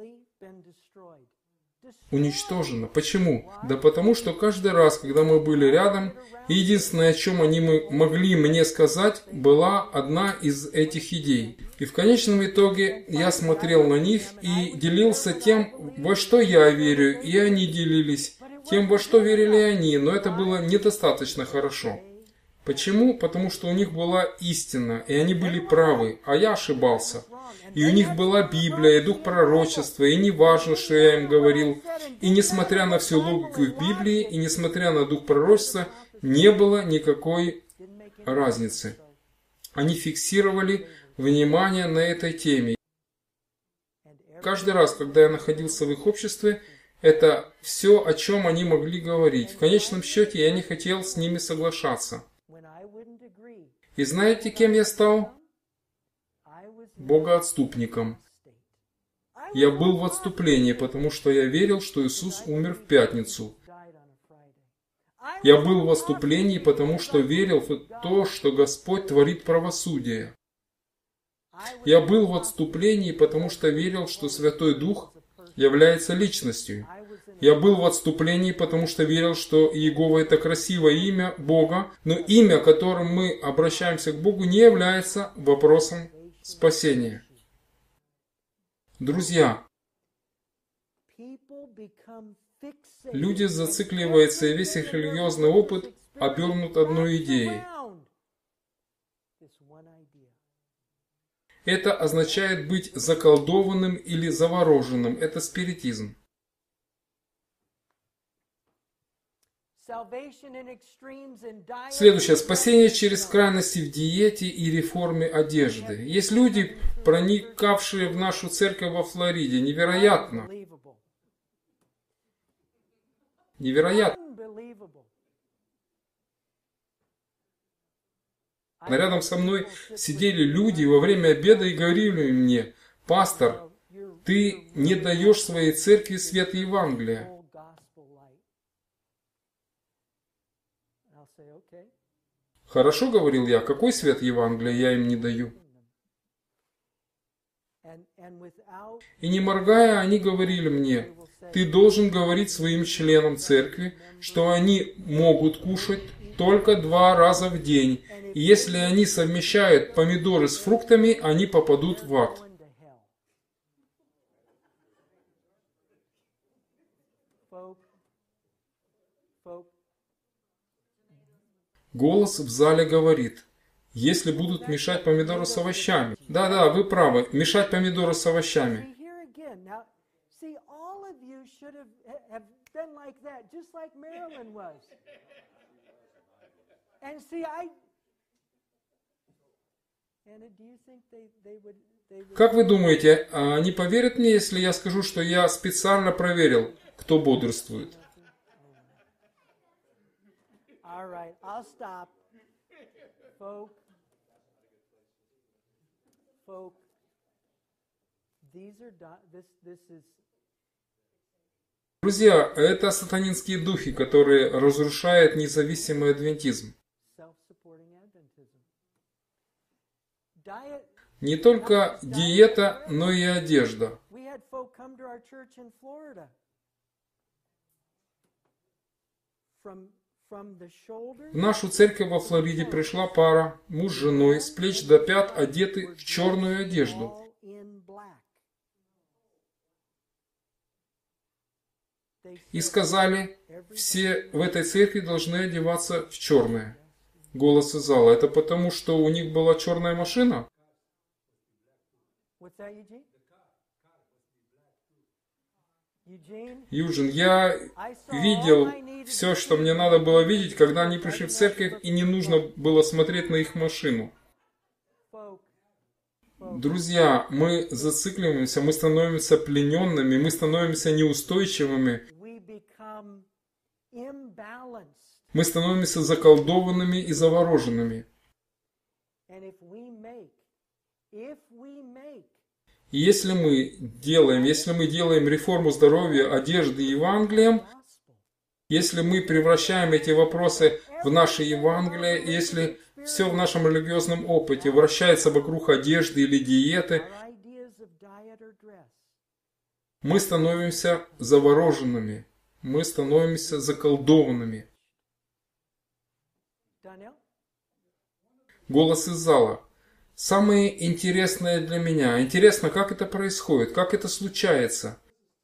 Уничтожена. Почему? Да потому что каждый раз, когда мы были рядом, единственное, о чем они могли мне сказать, была одна из этих идей. И в конечном итоге я смотрел на них и делился тем, во что я верю, и они делились тем, во что верили они, но это было недостаточно хорошо. Почему? Потому что у них была истина, и они были правы, а я ошибался. И у них была Библия, и дух пророчества, и не важно, что я им говорил. И несмотря на всю логику в Библии, и несмотря на дух пророчества, не было никакой разницы. Они фиксировали внимание на этой теме. Каждый раз, когда я находился в их обществе, это все, о чем они могли говорить. В конечном счете, я не хотел с ними соглашаться. И знаете, кем я стал? Богоотступником. Я был в отступлении, потому что я верил, что Иисус умер в пятницу. Я был в отступлении, потому что верил в то, что Господь творит правосудие. Я был в отступлении, потому что верил, что Святой Дух является личностью. Я был в отступлении, потому что верил, что Иегова — это красивое имя Бога, но имя, которым мы обращаемся к Богу, не является вопросом спасения. Друзья, люди зацикливаются, и весь их религиозный опыт обернут одной идеей. Это означает быть заколдованным или завороженным. Это спиритизм. Следующее. Спасение через крайности в диете и реформе одежды. Есть люди, проникавшие в нашу церковь во Флориде. Невероятно. Невероятно. Рядом со мной сидели люди во время обеда и говорили мне: «Пастор, ты не даешь своей церкви свет Евангелия». «Хорошо, — говорил я, — какой свет Евангелия я им не даю?» И не моргая, они говорили мне: «Ты должен говорить своим членам церкви, что они могут кушать только два раза в день, и если они совмещают помидоры с фруктами, они попадут в ад». Голос в зале говорит: если будут мешать помидоры с овощами. Да-да, вы правы, мешать помидоры с овощами. Как вы думаете, они поверят мне, если я скажу, что я специально проверил, кто бодрствует? Друзья, это сатанинские духи, которые разрушают независимый адвентизм. Не только диета, но и одежда. В нашу церковь во Флориде пришла пара, муж с женой, с плеч до пят одеты в черную одежду. И сказали: все в этой церкви должны одеваться в черное. Голос из зала: это потому, что у них была черная машина? Юджин, я видел все, что мне надо было видеть, когда они пришли в церковь, и не нужно было смотреть на их машину. Друзья, мы зацикливаемся, мы становимся плененными, мы становимся неустойчивыми. Мы становимся заколдованными и завороженными. И если мы делаем, если мы делаем реформу здоровья, одежды Евангелием, если мы превращаем эти вопросы в наше Евангелие, если все в нашем религиозном опыте вращается вокруг одежды или диеты, мы становимся завороженными, мы становимся заколдованными. Голос из зала. Самое интересное для меня. Интересно, как это происходит, как это случается.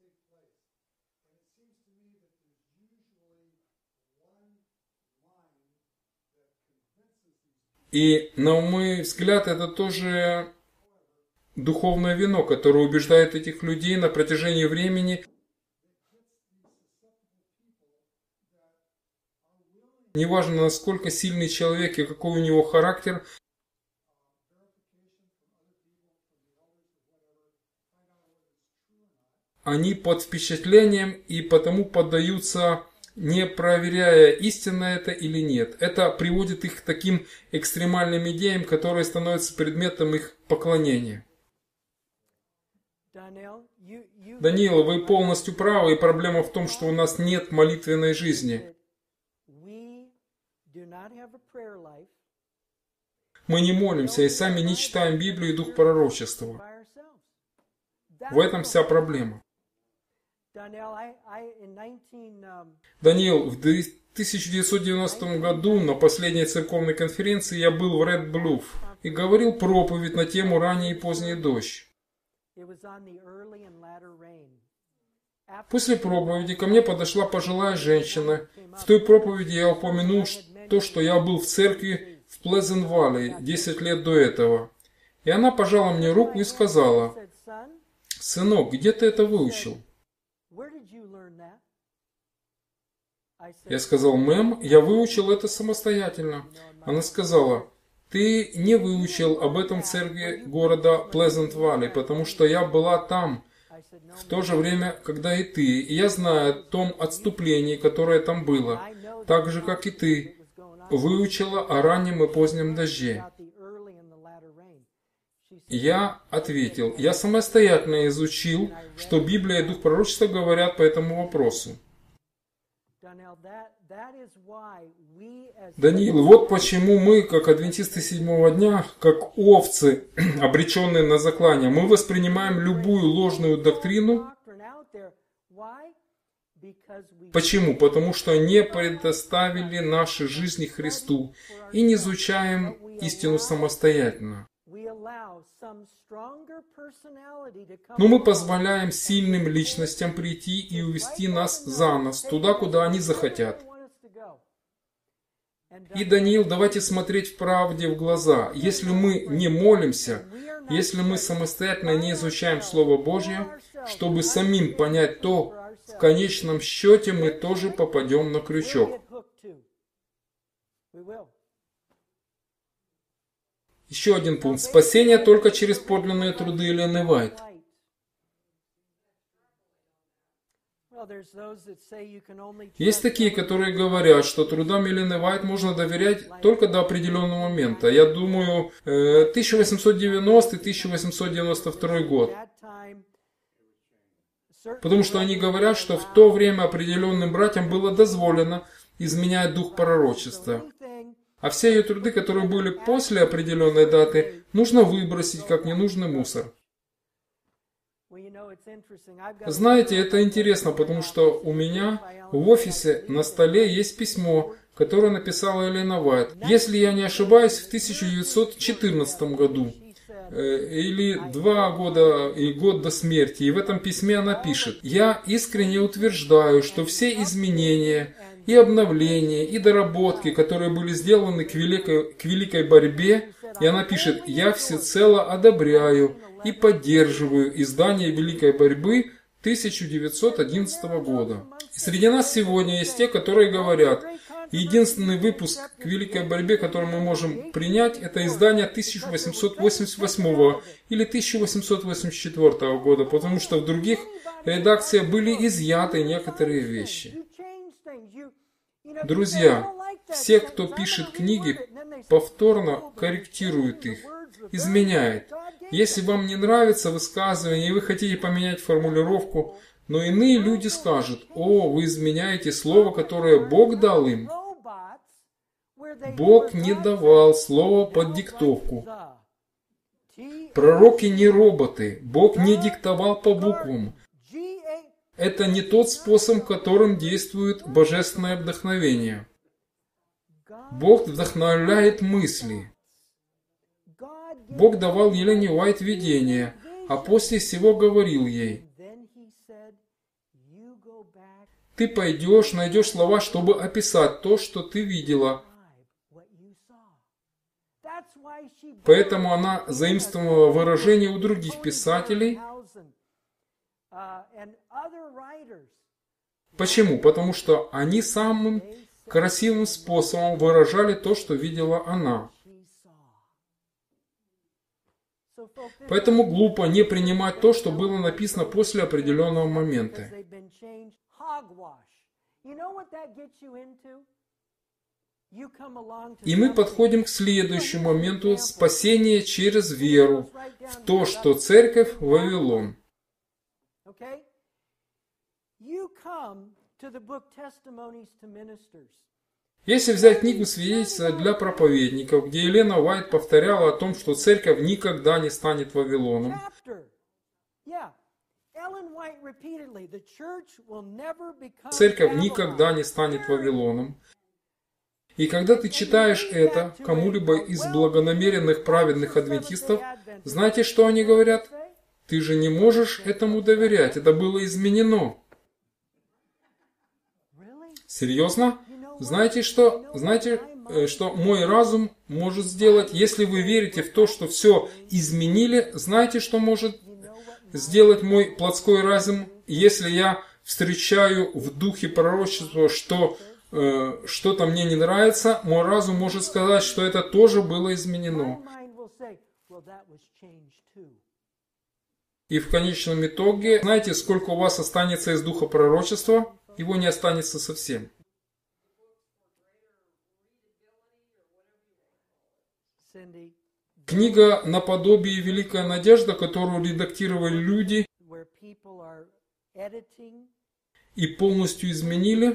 И, на мой взгляд, это тоже духовное вино, которое убеждает этих людей на протяжении времени. Неважно, насколько сильный человек и какой у него характер, они под впечатлением и потому поддаются, не проверяя, истинно это или нет. Это приводит их к таким экстремальным идеям, которые становятся предметом их поклонения. Даниил, вы полностью правы, и проблема в том, что у нас нет молитвенной жизни. мы не молимся и сами не читаем Библию и Дух пророчества. В этом вся проблема. Даниил, в тысяча девятьсот девяностом году на последней церковной конференции я был в Ред Блуф и говорил проповедь на тему «Ранний и поздний дождь». После проповеди ко мне подошла пожилая женщина. В той проповеди я упомянул то, что я был в церкви в Плезент-Валли десять лет до этого. И она пожала мне руку и сказала: «Сынок, где ты это выучил?» Я сказал: «Мэм, я выучил это самостоятельно». Она сказала: «Ты не выучил об этом в церкви города Плезент-Валли, потому что я была там в то же время, когда и ты, и я знаю о том отступлении, которое там было, так же, как и ты выучила о раннем и позднем дожде». Я ответил: «Я самостоятельно изучил, что Библия и Дух пророчества говорят по этому вопросу». Даниил, вот почему мы, как адвентисты седьмого дня, как овцы, обреченные на заклание, мы воспринимаем любую ложную доктрину. Почему? Потому что не предоставили наши жизни Христу и не изучаем истину самостоятельно. Но мы позволяем сильным личностям прийти и увести нас за нос, туда, куда они захотят. И, Даниил, давайте смотреть в правде в глаза. Если мы не молимся, если мы самостоятельно не изучаем Слово Божье, чтобы самим понять то, в конечном счете мы тоже попадем на крючок. Еще один пункт. Спасение только через подлинные труды Елены Вайт. Есть такие, которые говорят, что трудам Елены Вайт можно доверять только до определенного момента. Я думаю, тысяча восемьсот девяностый — тысяча восемьсот девяносто второй год. Потому что они говорят, что в то время определенным братьям было дозволено изменять дух пророчества. А все ее труды, которые были после определенной даты, нужно выбросить как ненужный мусор. Знаете, это интересно, потому что у меня в офисе на столе есть письмо, которое написала Елена Вайт. Если я не ошибаюсь, в тысяча девятьсот четырнадцатом году, или два года и год до смерти. И в этом письме она пишет: «Я искренне утверждаю, что все изменения и обновления, и доработки, которые были сделаны к великой, к великой борьбе», и она пишет: «Я всецело одобряю и поддерживаю издание Великой борьбы тысяча девятьсот одиннадцатого года». И среди нас сегодня есть те, которые говорят: единственный выпуск к Великой борьбе, который мы можем принять, это издание тысяча восемьсот восемьдесят восьмого или тысяча восемьсот восемьдесят четвёртого года, потому что в других редакциях были изъяты некоторые вещи. Друзья, все, кто пишет книги, повторно корректирует их, изменяет. Если вам не нравится высказывание и вы хотите поменять формулировку, но иные люди скажут: «О, вы изменяете слово, которое Бог дал им». Бог не давал слово под диктовку. Пророки не роботы. Бог не диктовал по буквам. Это не тот способ, которым действует божественное вдохновение. Бог вдохновляет мысли. Бог давал Елене Вайт видение, а после всего говорил ей: «Ты пойдешь, найдешь слова, чтобы описать то, что ты видела». Поэтому она заимствовала выражения у других писателей. Почему? Потому что они самым красивым способом выражали то, что видела она. Поэтому глупо не принимать то, что было написано после определенного момента. И мы подходим к следующему моменту: спасение через веру в то, что церковь Вавилон. Если взять книгу «Свидетельства для проповедников», где Елена Уайт повторяла о том, что церковь никогда не станет Вавилоном, церковь никогда не станет Вавилоном. И когда ты читаешь это кому-либо из благонамеренных праведных адвентистов, знаете, что они говорят? Ты же не можешь этому доверять, это было изменено. Серьезно? Знаете, что, знаете, что мой разум может сделать, если вы верите в то, что все изменили, знаете, что может сделать мой плотской разум, если я встречаю в духе пророчества, что э, что-то мне не нравится, мой разум может сказать, что это тоже было изменено. И в конечном итоге, знаете, сколько у вас останется из духа пророчества? Его не останется совсем. Книга «Наподобие Великая надежда», которую редактировали люди и полностью изменили,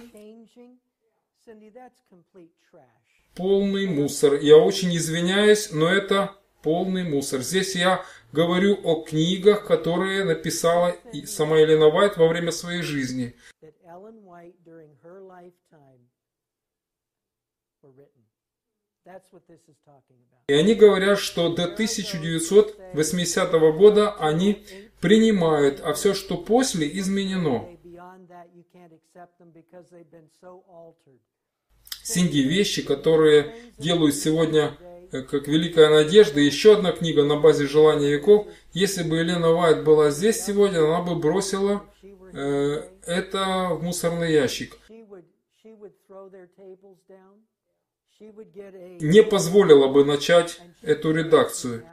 полный мусор. Я очень извиняюсь, но это полный мусор. Здесь я говорю о книгах, которые написала сама Елена Уайт во время своей жизни. И они говорят, что до тысяча девятьсот восьмидесятого года они принимают, а все, что после, изменено. Синди, вещи, которые делают сегодня как Великая надежда, еще одна книга на базе желания веков. Если бы Елена Уайт была здесь сегодня, она бы бросила э, это в мусорный ящик. Не позволила бы начать эту редакцию.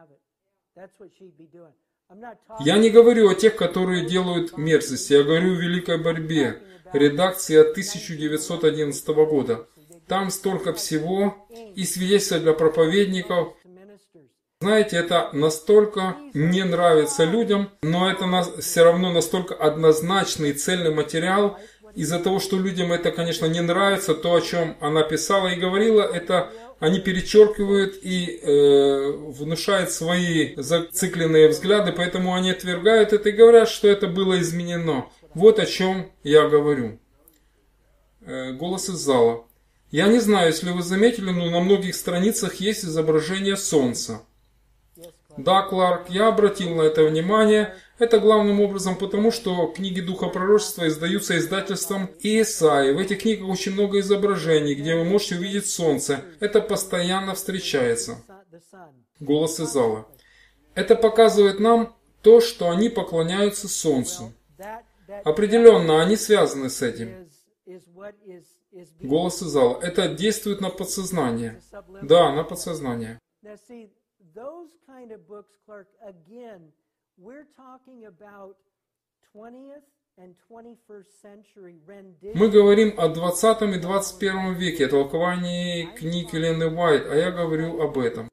Я не говорю о тех, которые делают мерзости, я говорю о великой борьбе, редакции от тысяча девятьсот одиннадцатого года. Там столько всего, и свидетельства для проповедников. Знаете, это настолько не нравится людям, но это все равно настолько однозначный цельный материал. Из-за того, что людям это, конечно, не нравится, то, о чем она писала и говорила, это они перечеркивают и э, внушают свои зацикленные взгляды, поэтому они отвергают это и говорят, что это было изменено. Вот о чем я говорю. Э, голос из зала. Я не знаю, если вы заметили, но на многих страницах есть изображение солнца. Да, Кларк, я обратил на это внимание. Это главным образом потому, что книги Духа Пророчества издаются издательством Исаии. В этих книгах очень много изображений, где вы можете увидеть солнце. Это постоянно встречается. Голос из зала. Это показывает нам то, что они поклоняются солнцу. Определенно, они связаны с этим. Голос из зала. Это действует на подсознание. Да, на подсознание. Мы говорим о двадцатом и двадцать первом веке, о толковании книг Елены Уайт, а я говорю об этом.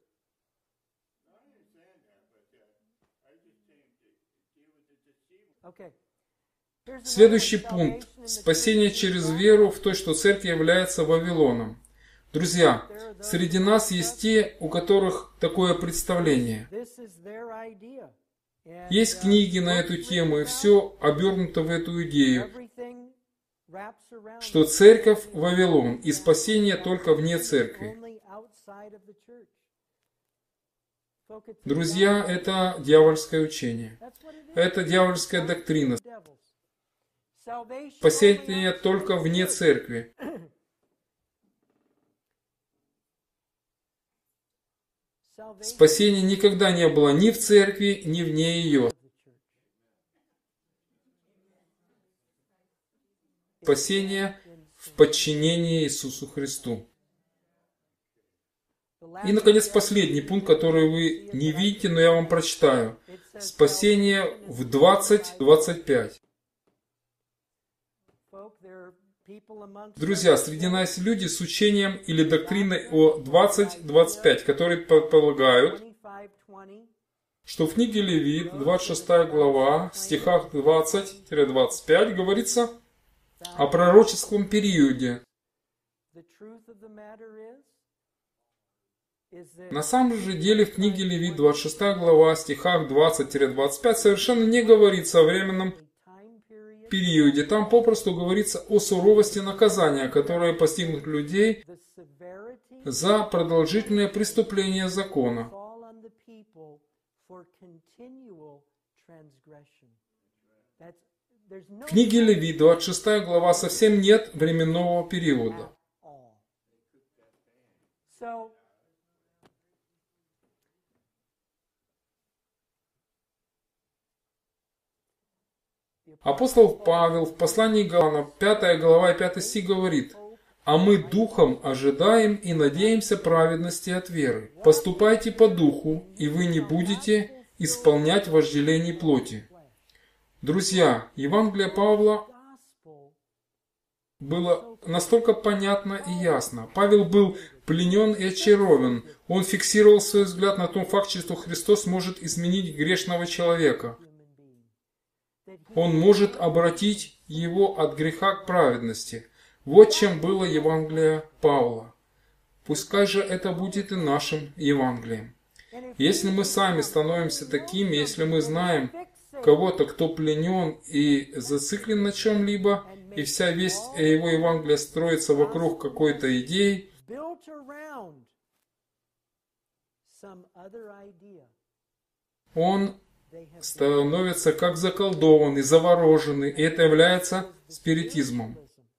Следующий пункт. Спасение через веру в то, что церковь является Вавилоном. Друзья, среди нас есть те, у которых такое представление. Есть книги на эту тему, и все обернуто в эту идею, что церковь – Вавилон, и спасение только вне церкви. Друзья, это дьявольское учение. Это дьявольская доктрина. Спасение только вне церкви. Спасения никогда не было ни в церкви, ни вне ее. Спасение в подчинении Иисусу Христу. И, наконец, последний пункт, который вы не видите, но я вам прочитаю. Спасение в двадцать двадцать пять. Друзья, среди нас люди с учением или доктриной о двадцать двадцать пять, которые предполагают, что в книге Левит, двадцать шестая глава, в стихах двадцать двадцать пять говорится о пророческом периоде. На самом же деле в книге Левит, двадцать шестая глава, стихах двадцать-двадцать пять совершенно не говорится о временном периоде. Там попросту говорится о суровости наказания, которое постигнут людей за продолжительное преступление закона. В книге Левит, двадцать шестая глава, совсем нет временного периода. Апостол Павел в послании Галатам, пятая глава и пятый стих говорит: «А мы духом ожидаем и надеемся праведности от веры. Поступайте по духу, и вы не будете исполнять вожделений плоти». Друзья, Евангелие Павла было настолько понятно и ясно. Павел был пленен и очарован. Он фиксировал свой взгляд на том факте, что Христос может изменить грешного человека. Он может обратить его от греха к праведности. Вот чем было Евангелие Павла. Пускай же это будет и нашим Евангелием. Если мы сами становимся такими, если мы знаем кого-то, кто пленен и зациклен на чем-либо, и вся весть о его Евангелии строится вокруг какой-то идеи, он становится как заколдованный, завороженный, и это является спиритизмом.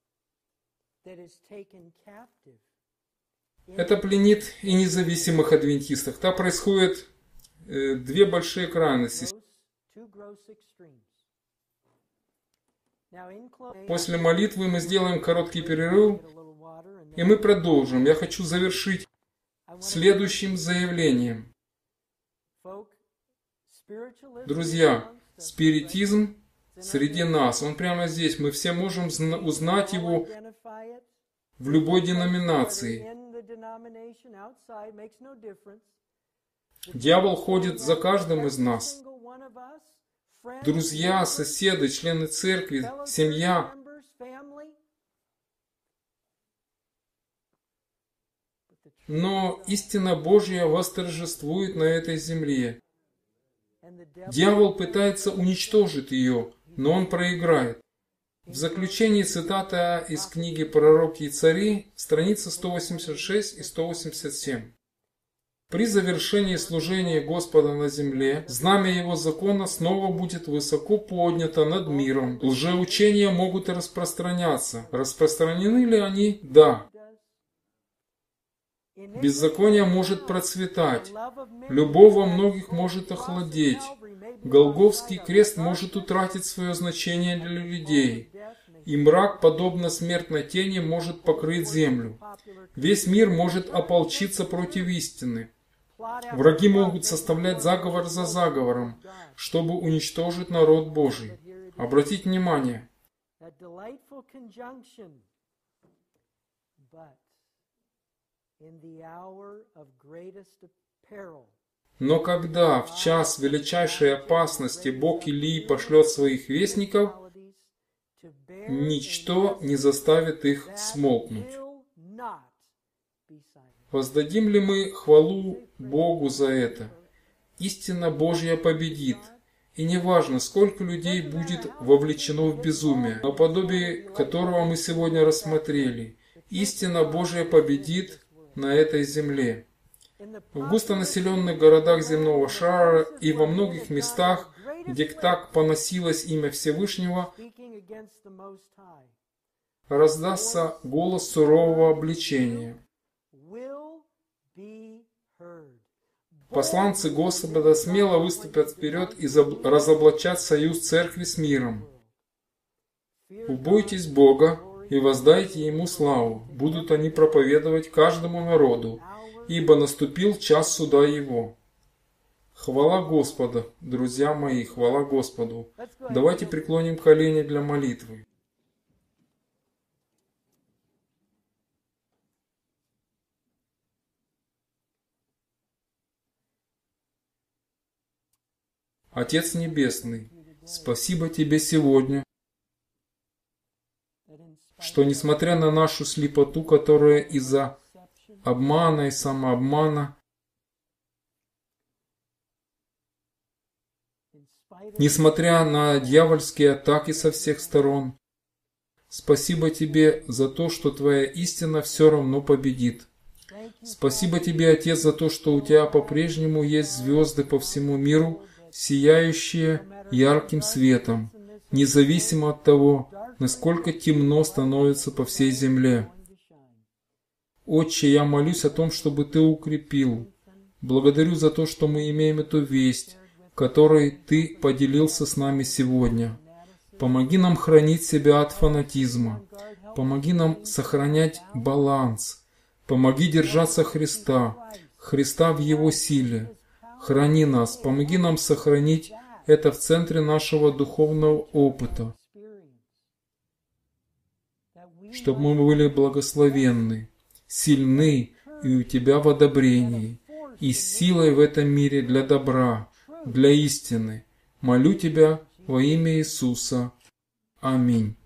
Это пленит и независимых адвентистов. Там происходят э, две большие крайности. После молитвы мы сделаем короткий перерыв, и мы продолжим. Я хочу завершить следующим заявлением. Друзья, спиритизм среди нас, он прямо здесь. Мы все можем узнать его в любой деноминации. Дьявол ходит за каждым из нас. Друзья, соседи, члены церкви, семья. Но истина Божья восторжествует на этой земле. Дьявол пытается уничтожить ее, но он проиграет. В заключении цитата из книги «Пророки и цари», страница сто восемьдесят шесть и сто восемьдесят семь. «При завершении служения Господа на земле, знамя Его закона снова будет высоко поднято над миром. Лжеучения могут и распространяться. Распространены ли они? Да. Беззаконие может процветать. Любовь во многих может охладеть. Голгофский крест может утратить свое значение для людей. И мрак, подобно смертной тени, может покрыть землю. Весь мир может ополчиться против истины. Враги могут составлять заговор за заговором, чтобы уничтожить народ Божий. Обратите внимание. Но когда в час величайшей опасности Бог Илии пошлет своих вестников, ничто не заставит их смолкнуть. Воздадим ли мы хвалу Богу за это? Истина Божья победит. И неважно, сколько людей будет вовлечено в безумие, наподобие которого мы сегодня рассмотрели, истина Божья победит на этой земле. В густонаселенных городах земного шара и во многих местах, где так поносилось имя Всевышнего, раздастся голос сурового обличения. Посланцы Господа смело выступят вперед и разоблачат союз церкви с миром. Убойтесь Бога и воздайте Ему славу. Будут они проповедовать каждому народу, ибо наступил час суда Его. Хвала Господа, друзья мои, хвала Господу. Давайте преклоним колени для молитвы. Отец Небесный, спасибо Тебе сегодня что несмотря на нашу слепоту, которая из-за обмана и самообмана, несмотря на дьявольские атаки со всех сторон, спасибо Тебе за то, что Твоя истина все равно победит. Спасибо Тебе, Отец, за то, что у Тебя по-прежнему есть звезды по всему миру, сияющие ярким светом, независимо от того, насколько темно становится по всей земле. Отче, я молюсь о том, чтобы Ты укрепил. Благодарю за то, что мы имеем эту весть, которой Ты поделился с нами сегодня. Помоги нам хранить себя от фанатизма. Помоги нам сохранять баланс. Помоги держаться Христа, Христа в Его силе. Храни нас, помоги нам сохранить это в центре нашего духовного опыта, чтобы мы были благословенны, сильны и у Тебя в одобрении, и с силой в этом мире для добра, для истины. Молю Тебя во имя Иисуса. Аминь.